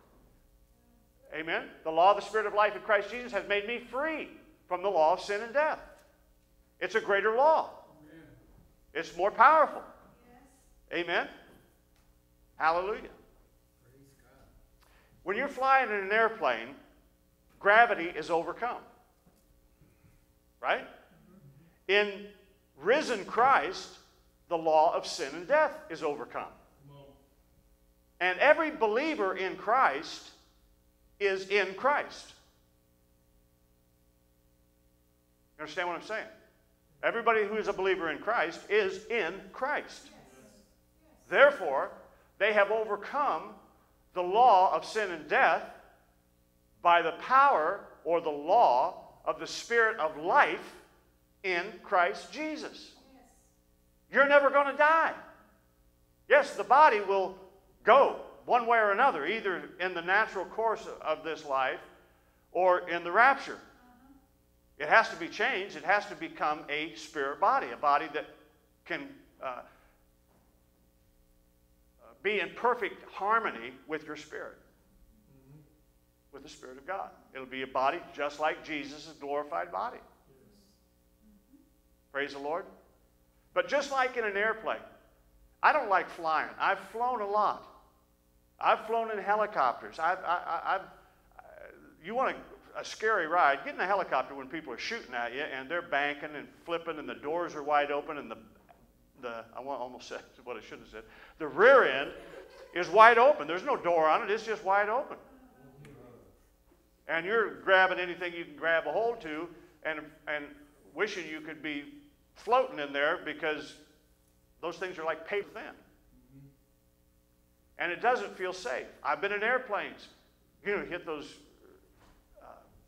Amen? The law of the Spirit of life in Christ Jesus has made me free from the law of sin and death. It's a greater law. Amen. It's more powerful. Yes. Amen? Hallelujah. Praise God. When you're flying in an airplane, gravity is overcome. Right? In risen Christ, the law of sin and death is overcome. Come on. And every believer in Christ is in Christ. You understand what I'm saying? Everybody who is a believer in Christ is in Christ. Yes. Yes. Therefore, they have overcome the law of sin and death by the power or the law of the Spirit of life in Christ Jesus. Yes. You're never going to die. Yes, the body will go one way or another, either in the natural course of this life or in the rapture. Uh-huh. It has to be changed. It has to become a spirit body, a body that can uh, uh, be in perfect harmony with your spirit, Mm-hmm. with the Spirit of God. It'll be a body just like Jesus' glorified body. Yes. Praise the Lord. But just like in an airplane, I don't like flying. I've flown a lot. I've flown in helicopters. I've, I, I, I've, you want a, a scary ride, get in a helicopter when people are shooting at you and they're banking and flipping and the doors are wide open and the, the I almost said what I should have said, the rear end is wide open. There's no door on it. It's just wide open. And you're grabbing anything you can grab a hold to and, and wishing you could be floating in there because those things are like paper thin. And it doesn't feel safe. I've been in airplanes. You know, hit those uh,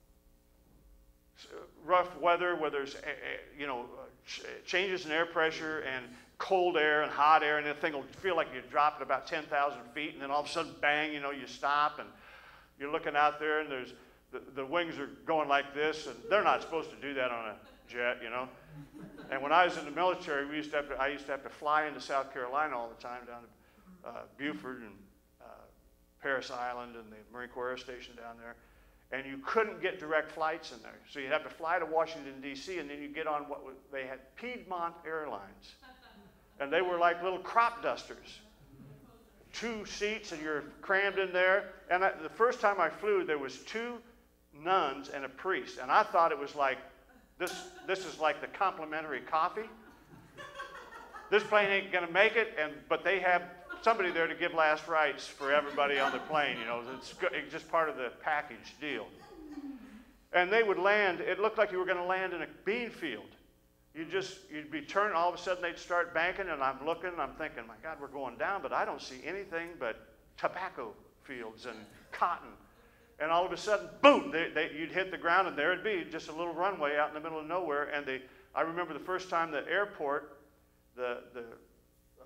rough weather where there's, uh, you know, ch changes in air pressure and cold air and hot air, and the thing will feel like you're dropping about ten thousand feet, and then all of a sudden, bang, you know, you stop, and you're looking out there, and there's the, the wings are going like this, and they're not supposed to do that on a jet, you know. And when I was in the military, we used to have to, I used to have to fly into South Carolina all the time, down to Uh, Beaufort and uh, Paris Island and the Marine Corps Air Station down there, and you couldn't get direct flights in there. So you'd have to fly to Washington, D C, and then you get on what was, they had Piedmont Airlines, and they were like little crop dusters. Two seats, and you're crammed in there. And I, the first time I flew, there was two nuns and a priest, and I thought it was like, this, this is like the complimentary coffee. This plane ain't going to make it, and but they have somebody there to give last rites for everybody on the plane. You know, it's, it's just part of the package deal. And they would land. It looked like you were going to land in a bean field. You just you'd be turning. All of a sudden, they'd start banking, and I'm looking. And I'm thinking, my God, we're going down, but I don't see anything but tobacco fields and cotton. And all of a sudden, boom! They, they, you'd hit the ground, and there it'd be just a little runway out in the middle of nowhere. And they, I remember the first time the airport. The, the uh,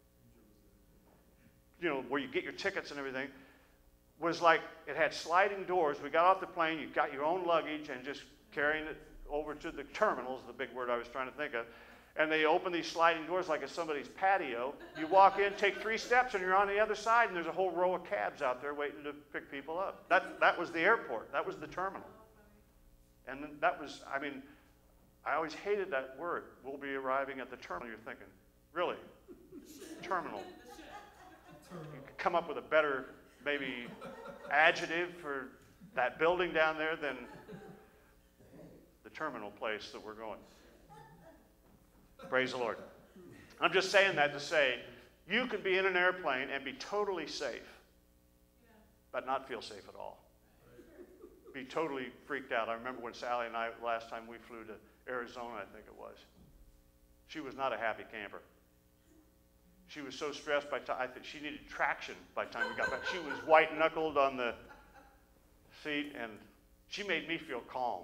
you know, where you get your tickets and everything, was like it had sliding doors. We got off the plane, you got your own luggage and just carrying it over to the terminals, the big word I was trying to think of. And they open these sliding doors like it's somebody's patio. You walk in, take three steps, and you're on the other side, and there's a whole row of cabs out there waiting to pick people up. That, that was the airport. That was the terminal. And then that was, I mean, I always hated that word. We'll be arriving at the terminal. You're thinking, really? Terminal. You could come up with a better, maybe, adjective for that building down there than the terminal place that we're going. Praise the Lord. I'm just saying that to say, you can be in an airplane and be totally safe, but not feel safe at all. be totally freaked out. I remember when Sally and I, last time we flew to Arizona, I think it was, she was not a happy camper. She was so stressed by time, I think she needed traction by the time we got back. She was white-knuckled on the seat, and she made me feel calm.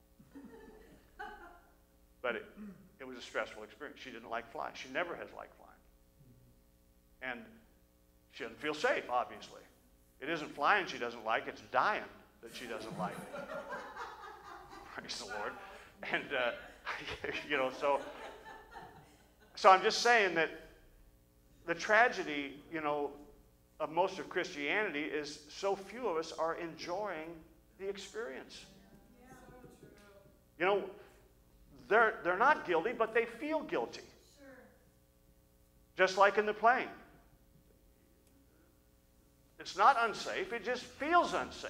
But it, it was a stressful experience. She didn't like flying. She never has liked flying. And she doesn't feel safe, obviously. It isn't flying she doesn't like, it's dying that she doesn't like. Praise the Lord. And, uh, you know, so, so I'm just saying that the tragedy, you know, of most of Christianity is so few of us are enjoying the experience. You know, they're, they're not guilty, but they feel guilty. Sure. Just like in the plane. It's not unsafe, it just feels unsafe.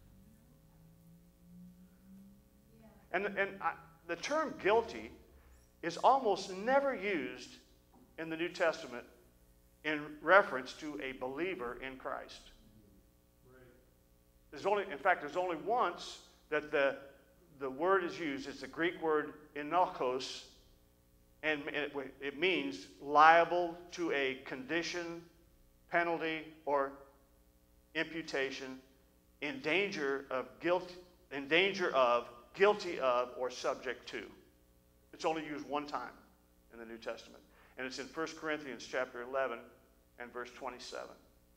Yeah. And, and I, the term guilty is almost never used in the New Testament in reference to a believer in Christ. There's only, in fact, there's only once that the, the word is used. It's the Greek word enokos, and it, it means liable to a condition, penalty, or imputation, in danger of guilt, in danger of, guilty of, or subject to. It's only used one time in the New Testament, and it's in First Corinthians chapter eleven and verse twenty-seven.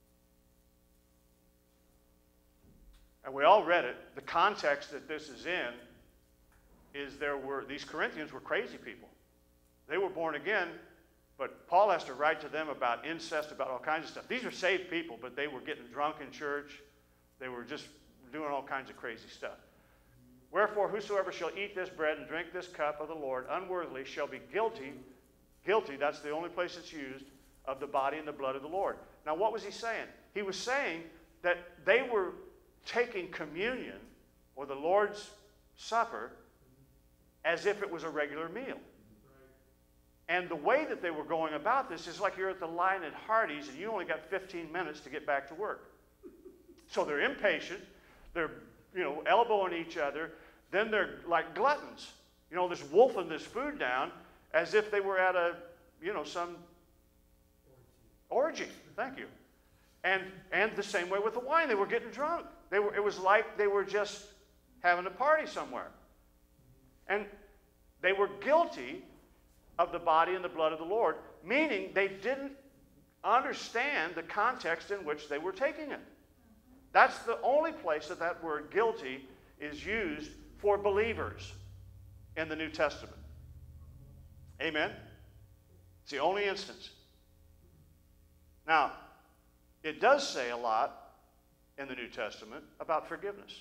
And we all read it. The context that this is in is there were, these Corinthians were crazy people. They were born again, but Paul has to write to them about incest, about all kinds of stuff. These are saved people, but they were getting drunk in church. They were just doing all kinds of crazy stuff. Wherefore, whosoever shall eat this bread and drink this cup of the Lord unworthily shall be guilty, guilty, that's the only place it's used, of the body and the blood of the Lord. Now, what was he saying? He was saying that they were taking communion, or the Lord's Supper, as if it was a regular meal. And the way that they were going about this is like you're at the line at Hardee's and you only got fifteen minutes to get back to work. So they're impatient. They're, you know, elbowing each other. Then they're like gluttons. You know, just wolfing this food down as if they were at a, you know, some orgy. Thank you. And and the same way with the wine. They were getting drunk. They were, it was like they were just having a party somewhere. And they were guilty of the body and the blood of the Lord, meaning they didn't understand the context in which they were taking it. That's the only place that that word guilty is used for believers in the New Testament. Amen? It's the only instance. Now, it does say a lot in the New Testament about forgiveness.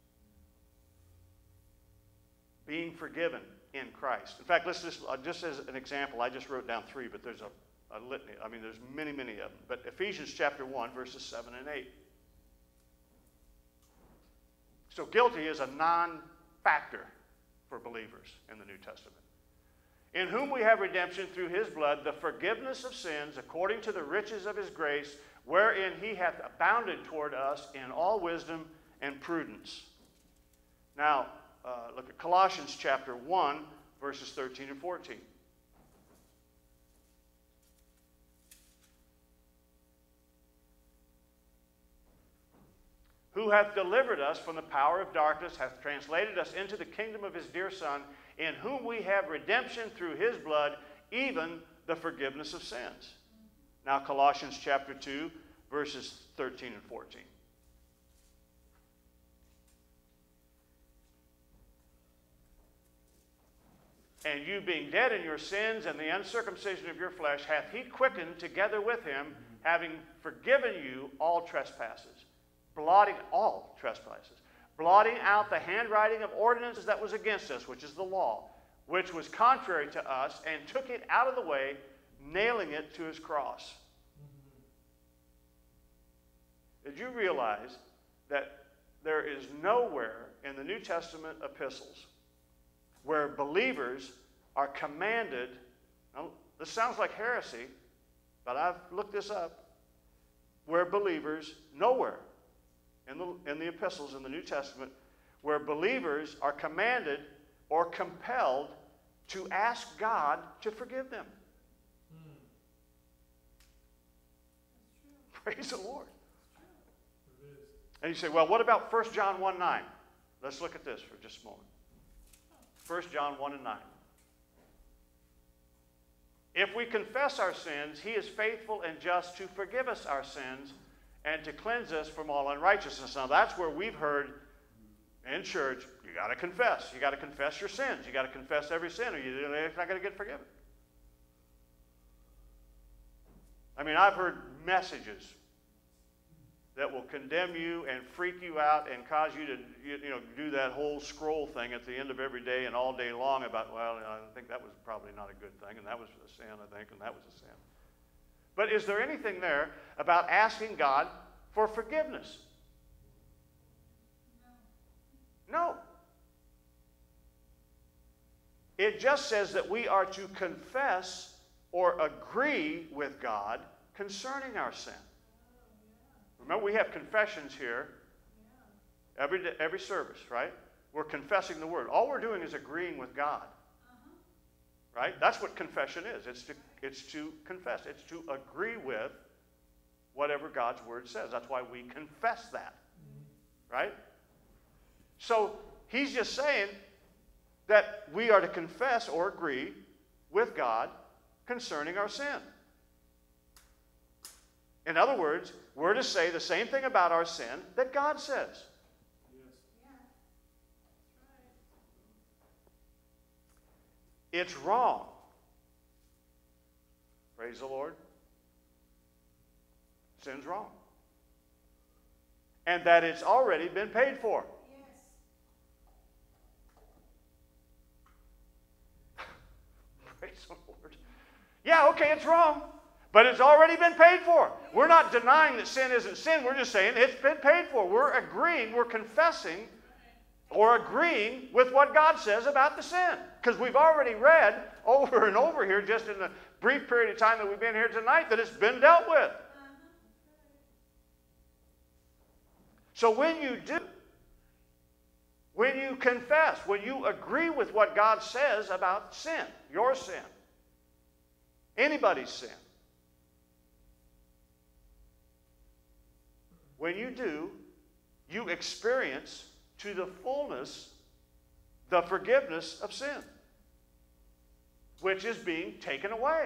Being forgiven in Christ. In fact, let's just, uh, just as an example, I just wrote down three, but there's a, a litany. I mean, there's many, many of them. But Ephesians chapter one, verses seven and eight. So guilty is a non-factor for believers in the New Testament. In whom we have redemption through his blood, the forgiveness of sins, according to the riches of his grace, wherein he hath abounded toward us in all wisdom and prudence. Now, uh, look at Colossians chapter one, verses thirteen and fourteen. Who hath delivered us from the power of darkness, hath translated us into the kingdom of his dear Son, in whom we have redemption through his blood, even the forgiveness of sins. Now Colossians chapter two, verses thirteen and fourteen. And you being dead in your sins and the uncircumcision of your flesh, hath he quickened together with him, having forgiven you all trespasses. Blotting all trespasses. Blotting out the handwriting of ordinances that was against us, which is the law, which was contrary to us, and took it out of the way, nailing it to his cross. Did you realize that there is nowhere in the New Testament epistles where believers are commanded, now this sounds like heresy, but I've looked this up, where believers, nowhere in the, in the epistles in the New Testament, where believers are commanded or compelled to ask God to forgive them. Hmm. Praise the Lord. It is. And you say, well, what about First John one nine? Let's look at this for just a moment. First John one and nine. If we confess our sins, he is faithful and just to forgive us our sins and to cleanse us from all unrighteousness. Now that's where we've heard in church, you got to confess. You got to confess your sins. You got to confess every sin or you're not going to get forgiven. I mean, I've heard messages that will condemn you and freak you out and cause you to, you know, do that whole scroll thing at the end of every day and all day long about, well, I think that was probably not a good thing, and that was a sin, I think, and that was a sin. But is there anything there about asking God for forgiveness? No. No. It just says that we are to confess or agree with God concerning our sin. Remember, we have confessions here every, day, every service, right? We're confessing the word. All we're doing is agreeing with God. Right? That's what confession is. It's to, it's to confess. It's to agree with whatever God's word says. That's why we confess that. Right? So he's just saying that we are to confess or agree with God concerning our sin. In other words, we're to say the same thing about our sin that God says. Yes. It's wrong. Praise the Lord. Sin's wrong. And that it's already been paid for. Yes. Praise the Lord. Yeah, okay, it's wrong. But it's already been paid for. We're not denying that sin isn't sin. We're just saying it's been paid for. We're agreeing, we're confessing or agreeing with what God says about the sin. Because we've already read over and over here, just in the brief period of time that we've been here tonight, that it's been dealt with. So when you do, when you confess, when you agree with what God says about sin, your sin, anybody's sin, when you do, you experience to the fullness the forgiveness of sin, which is being taken away.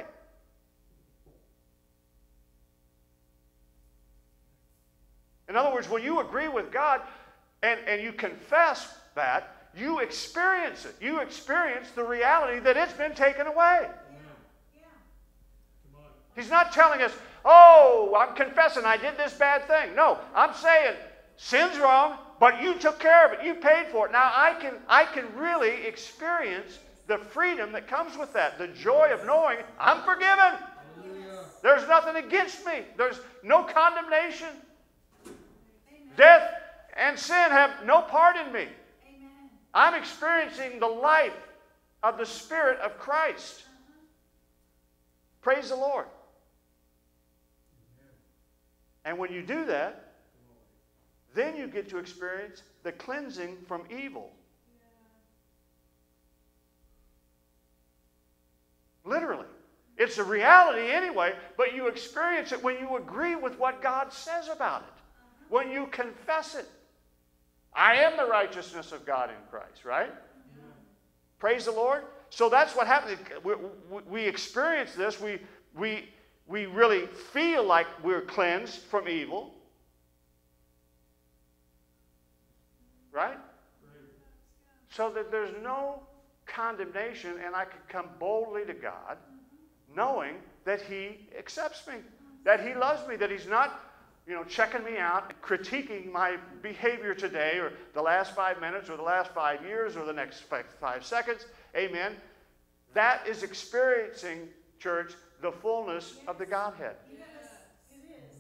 In other words, when you agree with God and, and you confess that, you experience it. You experience the reality that it's been taken away. Yeah. Come on. He's not telling us, oh, I'm confessing I did this bad thing. No, I'm saying sin's wrong, but you took care of it. You paid for it. Now I can, I can really experience the freedom that comes with that. The joy of knowing I'm forgiven. Hallelujah. There's nothing against me. There's no condemnation. Amen. Death and sin have no part in me. Amen. I'm experiencing the life of the Spirit of Christ. Praise the Lord. And when you do that, then you get to experience the cleansing from evil. Literally. It's a reality anyway, but you experience it when you agree with what God says about it. When you confess it. I am the righteousness of God in Christ, right? Yeah. Praise the Lord. So that's what happens. We, we, we experience this. We, we, we really feel like we're cleansed from evil. Right? Right. So that there's no condemnation and I can come boldly to God knowing that He accepts me, that He loves me, that He's not, you know, checking me out, critiquing my behavior today or the last five minutes or the last five years or the next five, five seconds. Amen. That is experiencing, church, the fullness of the Godhead. Yes, it is.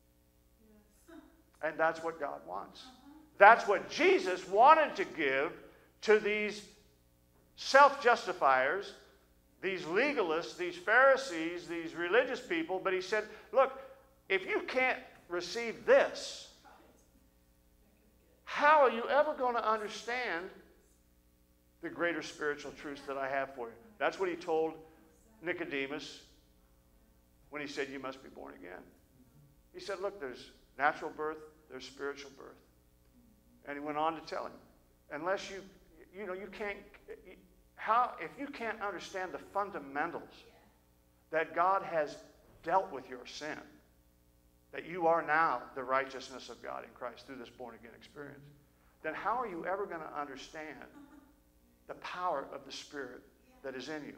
And that's what God wants. That's what Jesus wanted to give to these self-justifiers, these legalists, these Pharisees, these religious people. But He said, look, if you can't receive this, how are you ever going to understand the greater spiritual truths that I have for you? That's what he told Nicodemus when he said, you must be born again. He said, look, there's natural birth, there's spiritual birth. And he went on to tell him, unless you, you know, you can't, how, if you can't understand the fundamentals that God has dealt with your sin, that you are now the righteousness of God in Christ through this born-again experience, then how are you ever going to understand the power of the Spirit that is in you?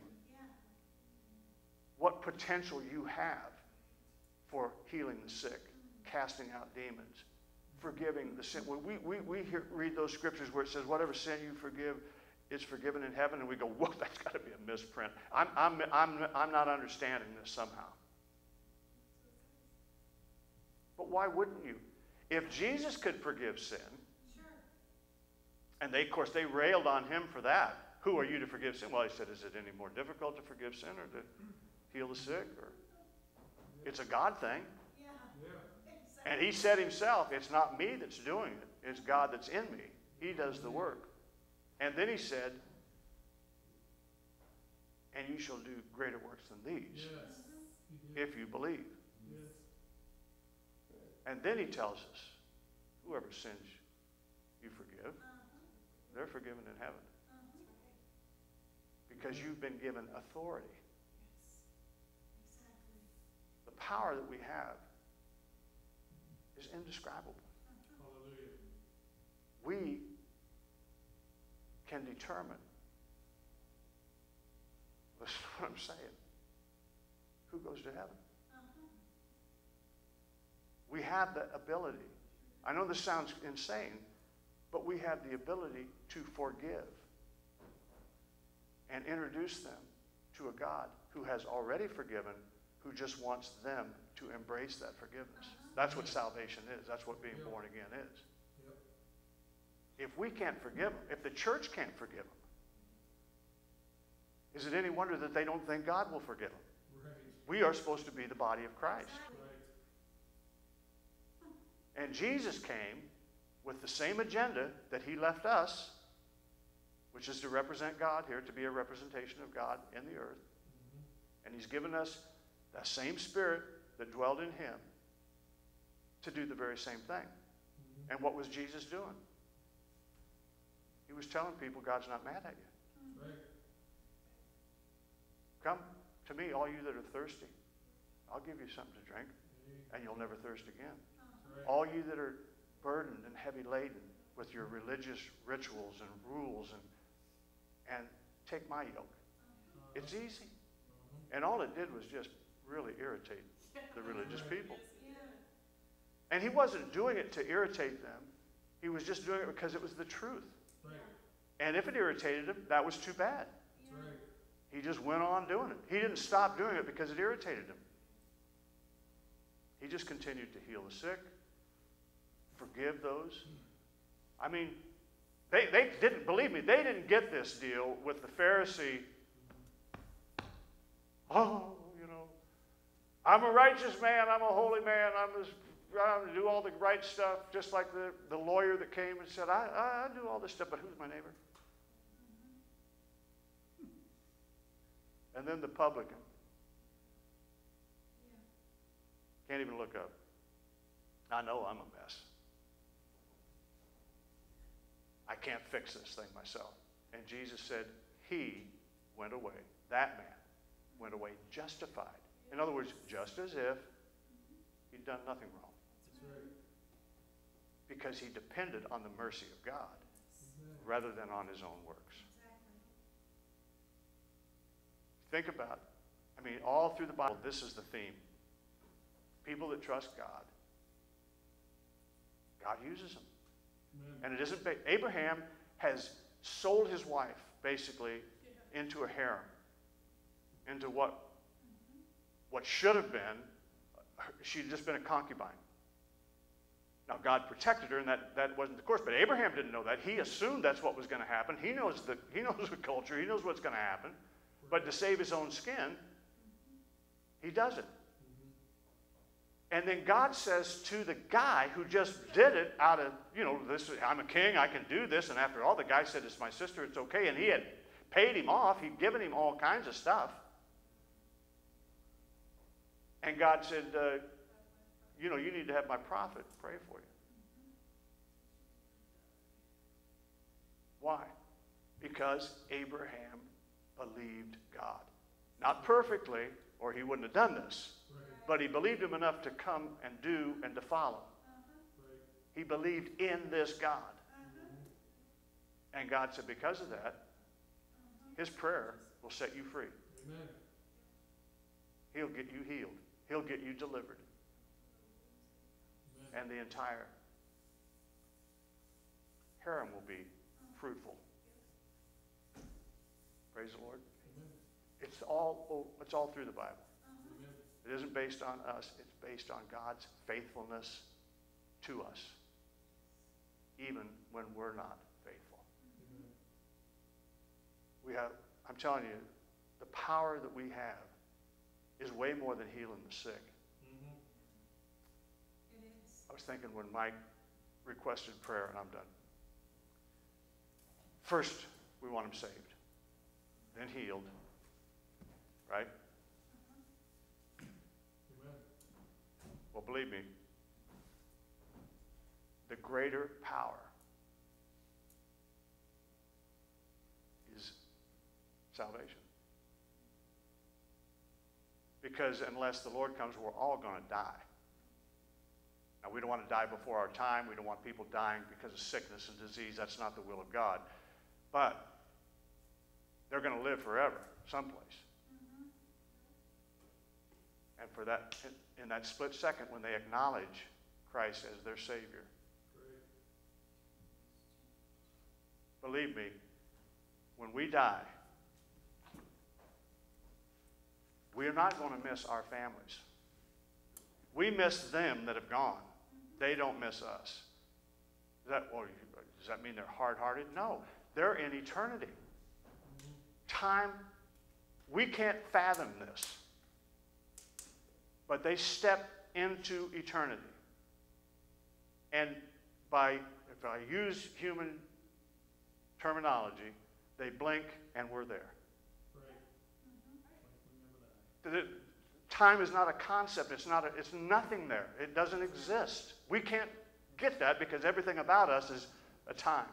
What potential you have for healing the sick, casting out demons, forgiving the sin. When we, we, we hear, read those scriptures where it says, whatever sin you forgive is forgiven in heaven, and we go, whoa, that's got to be a misprint. I'm, I'm, I'm, I'm not understanding this somehow. But why wouldn't you? If Jesus could forgive sin, and they, of course, they railed on him for that. Who are you to forgive sin? Well, he said, is it any more difficult to forgive sin or to heal the sick? Or it's a God thing. Yeah. Yeah. And he said himself, it's not me that's doing it. It's God that's in me. He does the work. And then he said, and you shall do greater works than these Yes. He did. if you believe. Yes. And then he tells us, whoever sins you forgive, they're forgiven in heaven. Because you've been given authority. The power that we have is indescribable. Hallelujah. We can determine, listen to what I'm saying, who goes to heaven. We have the ability. I know this sounds insane, but we have the ability to forgive and introduce them to a God who has already forgiven, who just wants them to embrace that forgiveness. That's what salvation is. That's what being born again is. Yep. If we can't forgive them, if the church can't forgive them, is it any wonder that they don't think God will forgive them? Right. We are supposed to be the body of Christ. Right. And Jesus came with the same agenda that he left us, which is to represent God here, to be a representation of God in the earth. Mm-hmm. And he's given us that same Spirit that dwelled in him to do the very same thing. Mm-hmm. And what was Jesus doing? He was telling people God's not mad at you. Right. Come to me, all you that are thirsty. I'll give you something to drink, and you'll never thirst again. Right. All you that are burdened and heavy laden with your religious rituals and rules, and and take my yoke. Uh-huh. It's easy. Uh-huh. And all it did was just really irritate the religious Right. people. And he wasn't doing it to irritate them. He was just doing it because it was the truth. Right. And if it irritated him, that was too bad. That's right. He just went on doing it. He didn't stop doing it because it irritated him. He just continued to heal the sick, forgive those. I mean, they, they didn't, believe me, they didn't get this deal with the Pharisee. Oh, you know, I'm a righteous man, I'm a holy man, I'm just, I'm going to do all the right stuff, just like the, the lawyer that came and said, I, I, I do all this stuff, but who's my neighbor? And then the publican. Can't even look up. I know I'm a mess. I can't fix this thing myself. And Jesus said, he went away. That man went away justified. In other words, just as if he'd done nothing wrong. That's right. Because he depended on the mercy of God Amen. rather than on his own works. Think about, I mean, all through the Bible, this is the theme. People that trust God, God uses them. Amen. And it isn't, ba- Abraham has sold his wife, basically, into a harem, into what, what should have been, she'd just been a concubine. Now, God protected her, and that, that wasn't the course. But Abraham didn't know that. He assumed that's what was going to happen. He knows the, he knows the culture. He knows what's going to happen. But to save his own skin, he does it. And then God says to the guy who just did it out of, you know, this, I'm a king, I can do this. And after all, the guy said, it's my sister, it's okay. And he had paid him off. He'd given him all kinds of stuff. And God said, uh, you know, you need to have my prophet pray for you. Why? Because Abraham believed God. Not perfectly, or he wouldn't have done this. But he believed him enough to come and do and to follow. He believed in this God. And God said, because of that, his prayer will set you free. Amen. He'll get you healed. He'll get you delivered. Amen. And the entire harem will be fruitful. Praise the Lord. Amen. It's all, it's all through the Bible. Amen. It isn't based on us. It's based on God's faithfulness to us, even when we're not faithful. Amen. We have, I'm telling you, the power that we have is way more than healing the sick. Mm-hmm. It is. I was thinking when Mike requested prayer, and I'm done. First, we want him saved, then healed, right? Amen. Well, believe me, the greater power is salvation. Because unless the Lord comes, we're all going to die. Now, we don't want to die before our time. We don't want people dying because of sickness and disease. That's not the will of God. But they're going to live forever someplace. And for that, in, in that split second, when they acknowledge Christ as their Savior, Great. believe me, when we die, we are not going to miss our families. We miss them that have gone. They don't miss us. Is that, well, does that mean they're hard-hearted? No. They're in eternity. Time, we can't fathom this. But they step into eternity. And by, if I use human terminology, they blink and we're there. Right. The, time is not a concept. It's not. A, it's nothing there. It doesn't exist. We can't get that because everything about us is a time.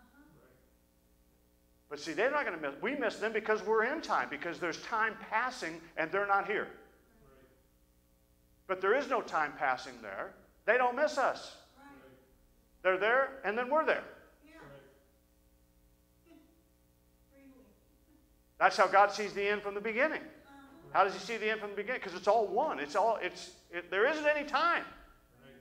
But see, they're not going to miss. We miss them because we're in time, because there's time passing and they're not here. Right. But there is no time passing there. They don't miss us. Right. They're there and then we're there. Yeah. Right. Really. That's how God sees the end from the beginning. Uh-huh. How does he see the end from the beginning? Because it's all one. It's all. It's. It, there isn't any time. Right.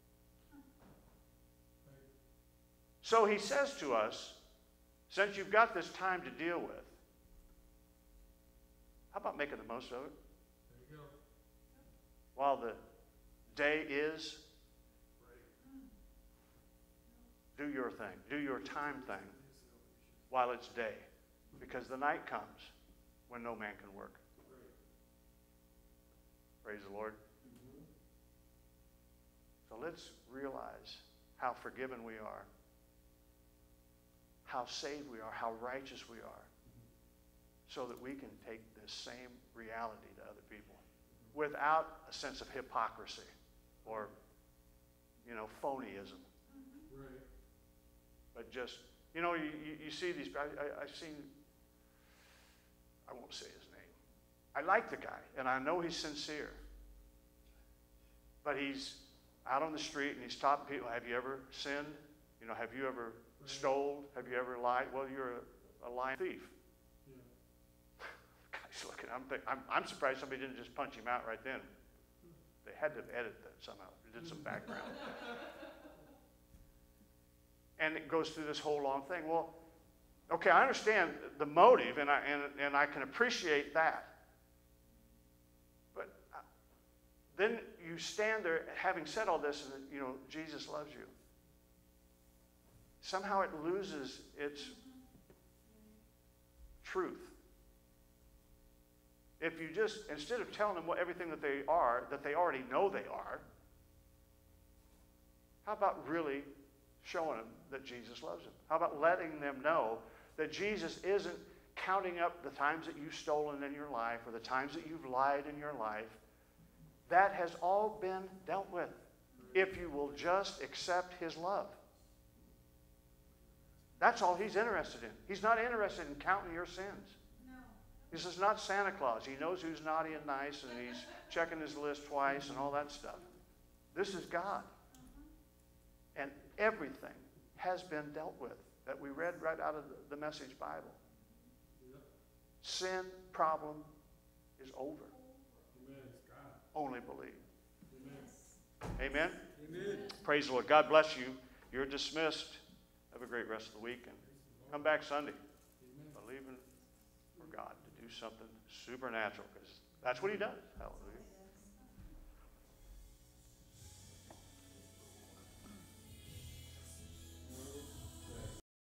So he says to us, since you've got this time to deal with, how about making the most of it? There you go. While the day is, Right. do your thing. Do your time thing while it's day. Because the night comes when no man can work. Right. Praise the Lord. Mm-hmm. So let's realize how forgiven we are, how saved we are, how righteous we are, so that we can take this same reality to other people without a sense of hypocrisy or, you know, phonyism. Right. But just, you know, you, you, you see these, I, I, I've seen, I won't say his name. I like the guy, and I know he's sincere. But he's out on the street, and he's talking to people, have you ever sinned? You know, have you ever stole? Have you ever lied? Well, you're a, a lying thief. Yeah. Guy's looking, I'm, think, I'm, I'm surprised somebody didn't just punch him out right then. They had to edit that somehow. They did some background. And it goes through this whole long thing. Well, okay, I understand the motive, and I, and, and I can appreciate that. But uh, then you stand there, having said all this, and you know, Jesus loves you. Somehow it loses its truth. If you just, instead of telling them what everything that they are, that they already know they are, how about really showing them that Jesus loves them? How about letting them know that Jesus isn't counting up the times that you've stolen in your life or the times that you've lied in your life? That has all been dealt with if you will just accept his love. That's all he's interested in. He's not interested in counting your sins. No. This is not Santa Claus. He knows who's naughty and nice, and he's checking his list twice and all that stuff. This is God. And everything has been dealt with that we read right out of the Message Bible. Sin problem is over. Amen. Only believe. Amen. Amen? Amen. Praise the Lord. God bless you. You're dismissed. Have a great rest of the week, and come back Sunday believing for God to do something supernatural, because that's what he does. Hallelujah.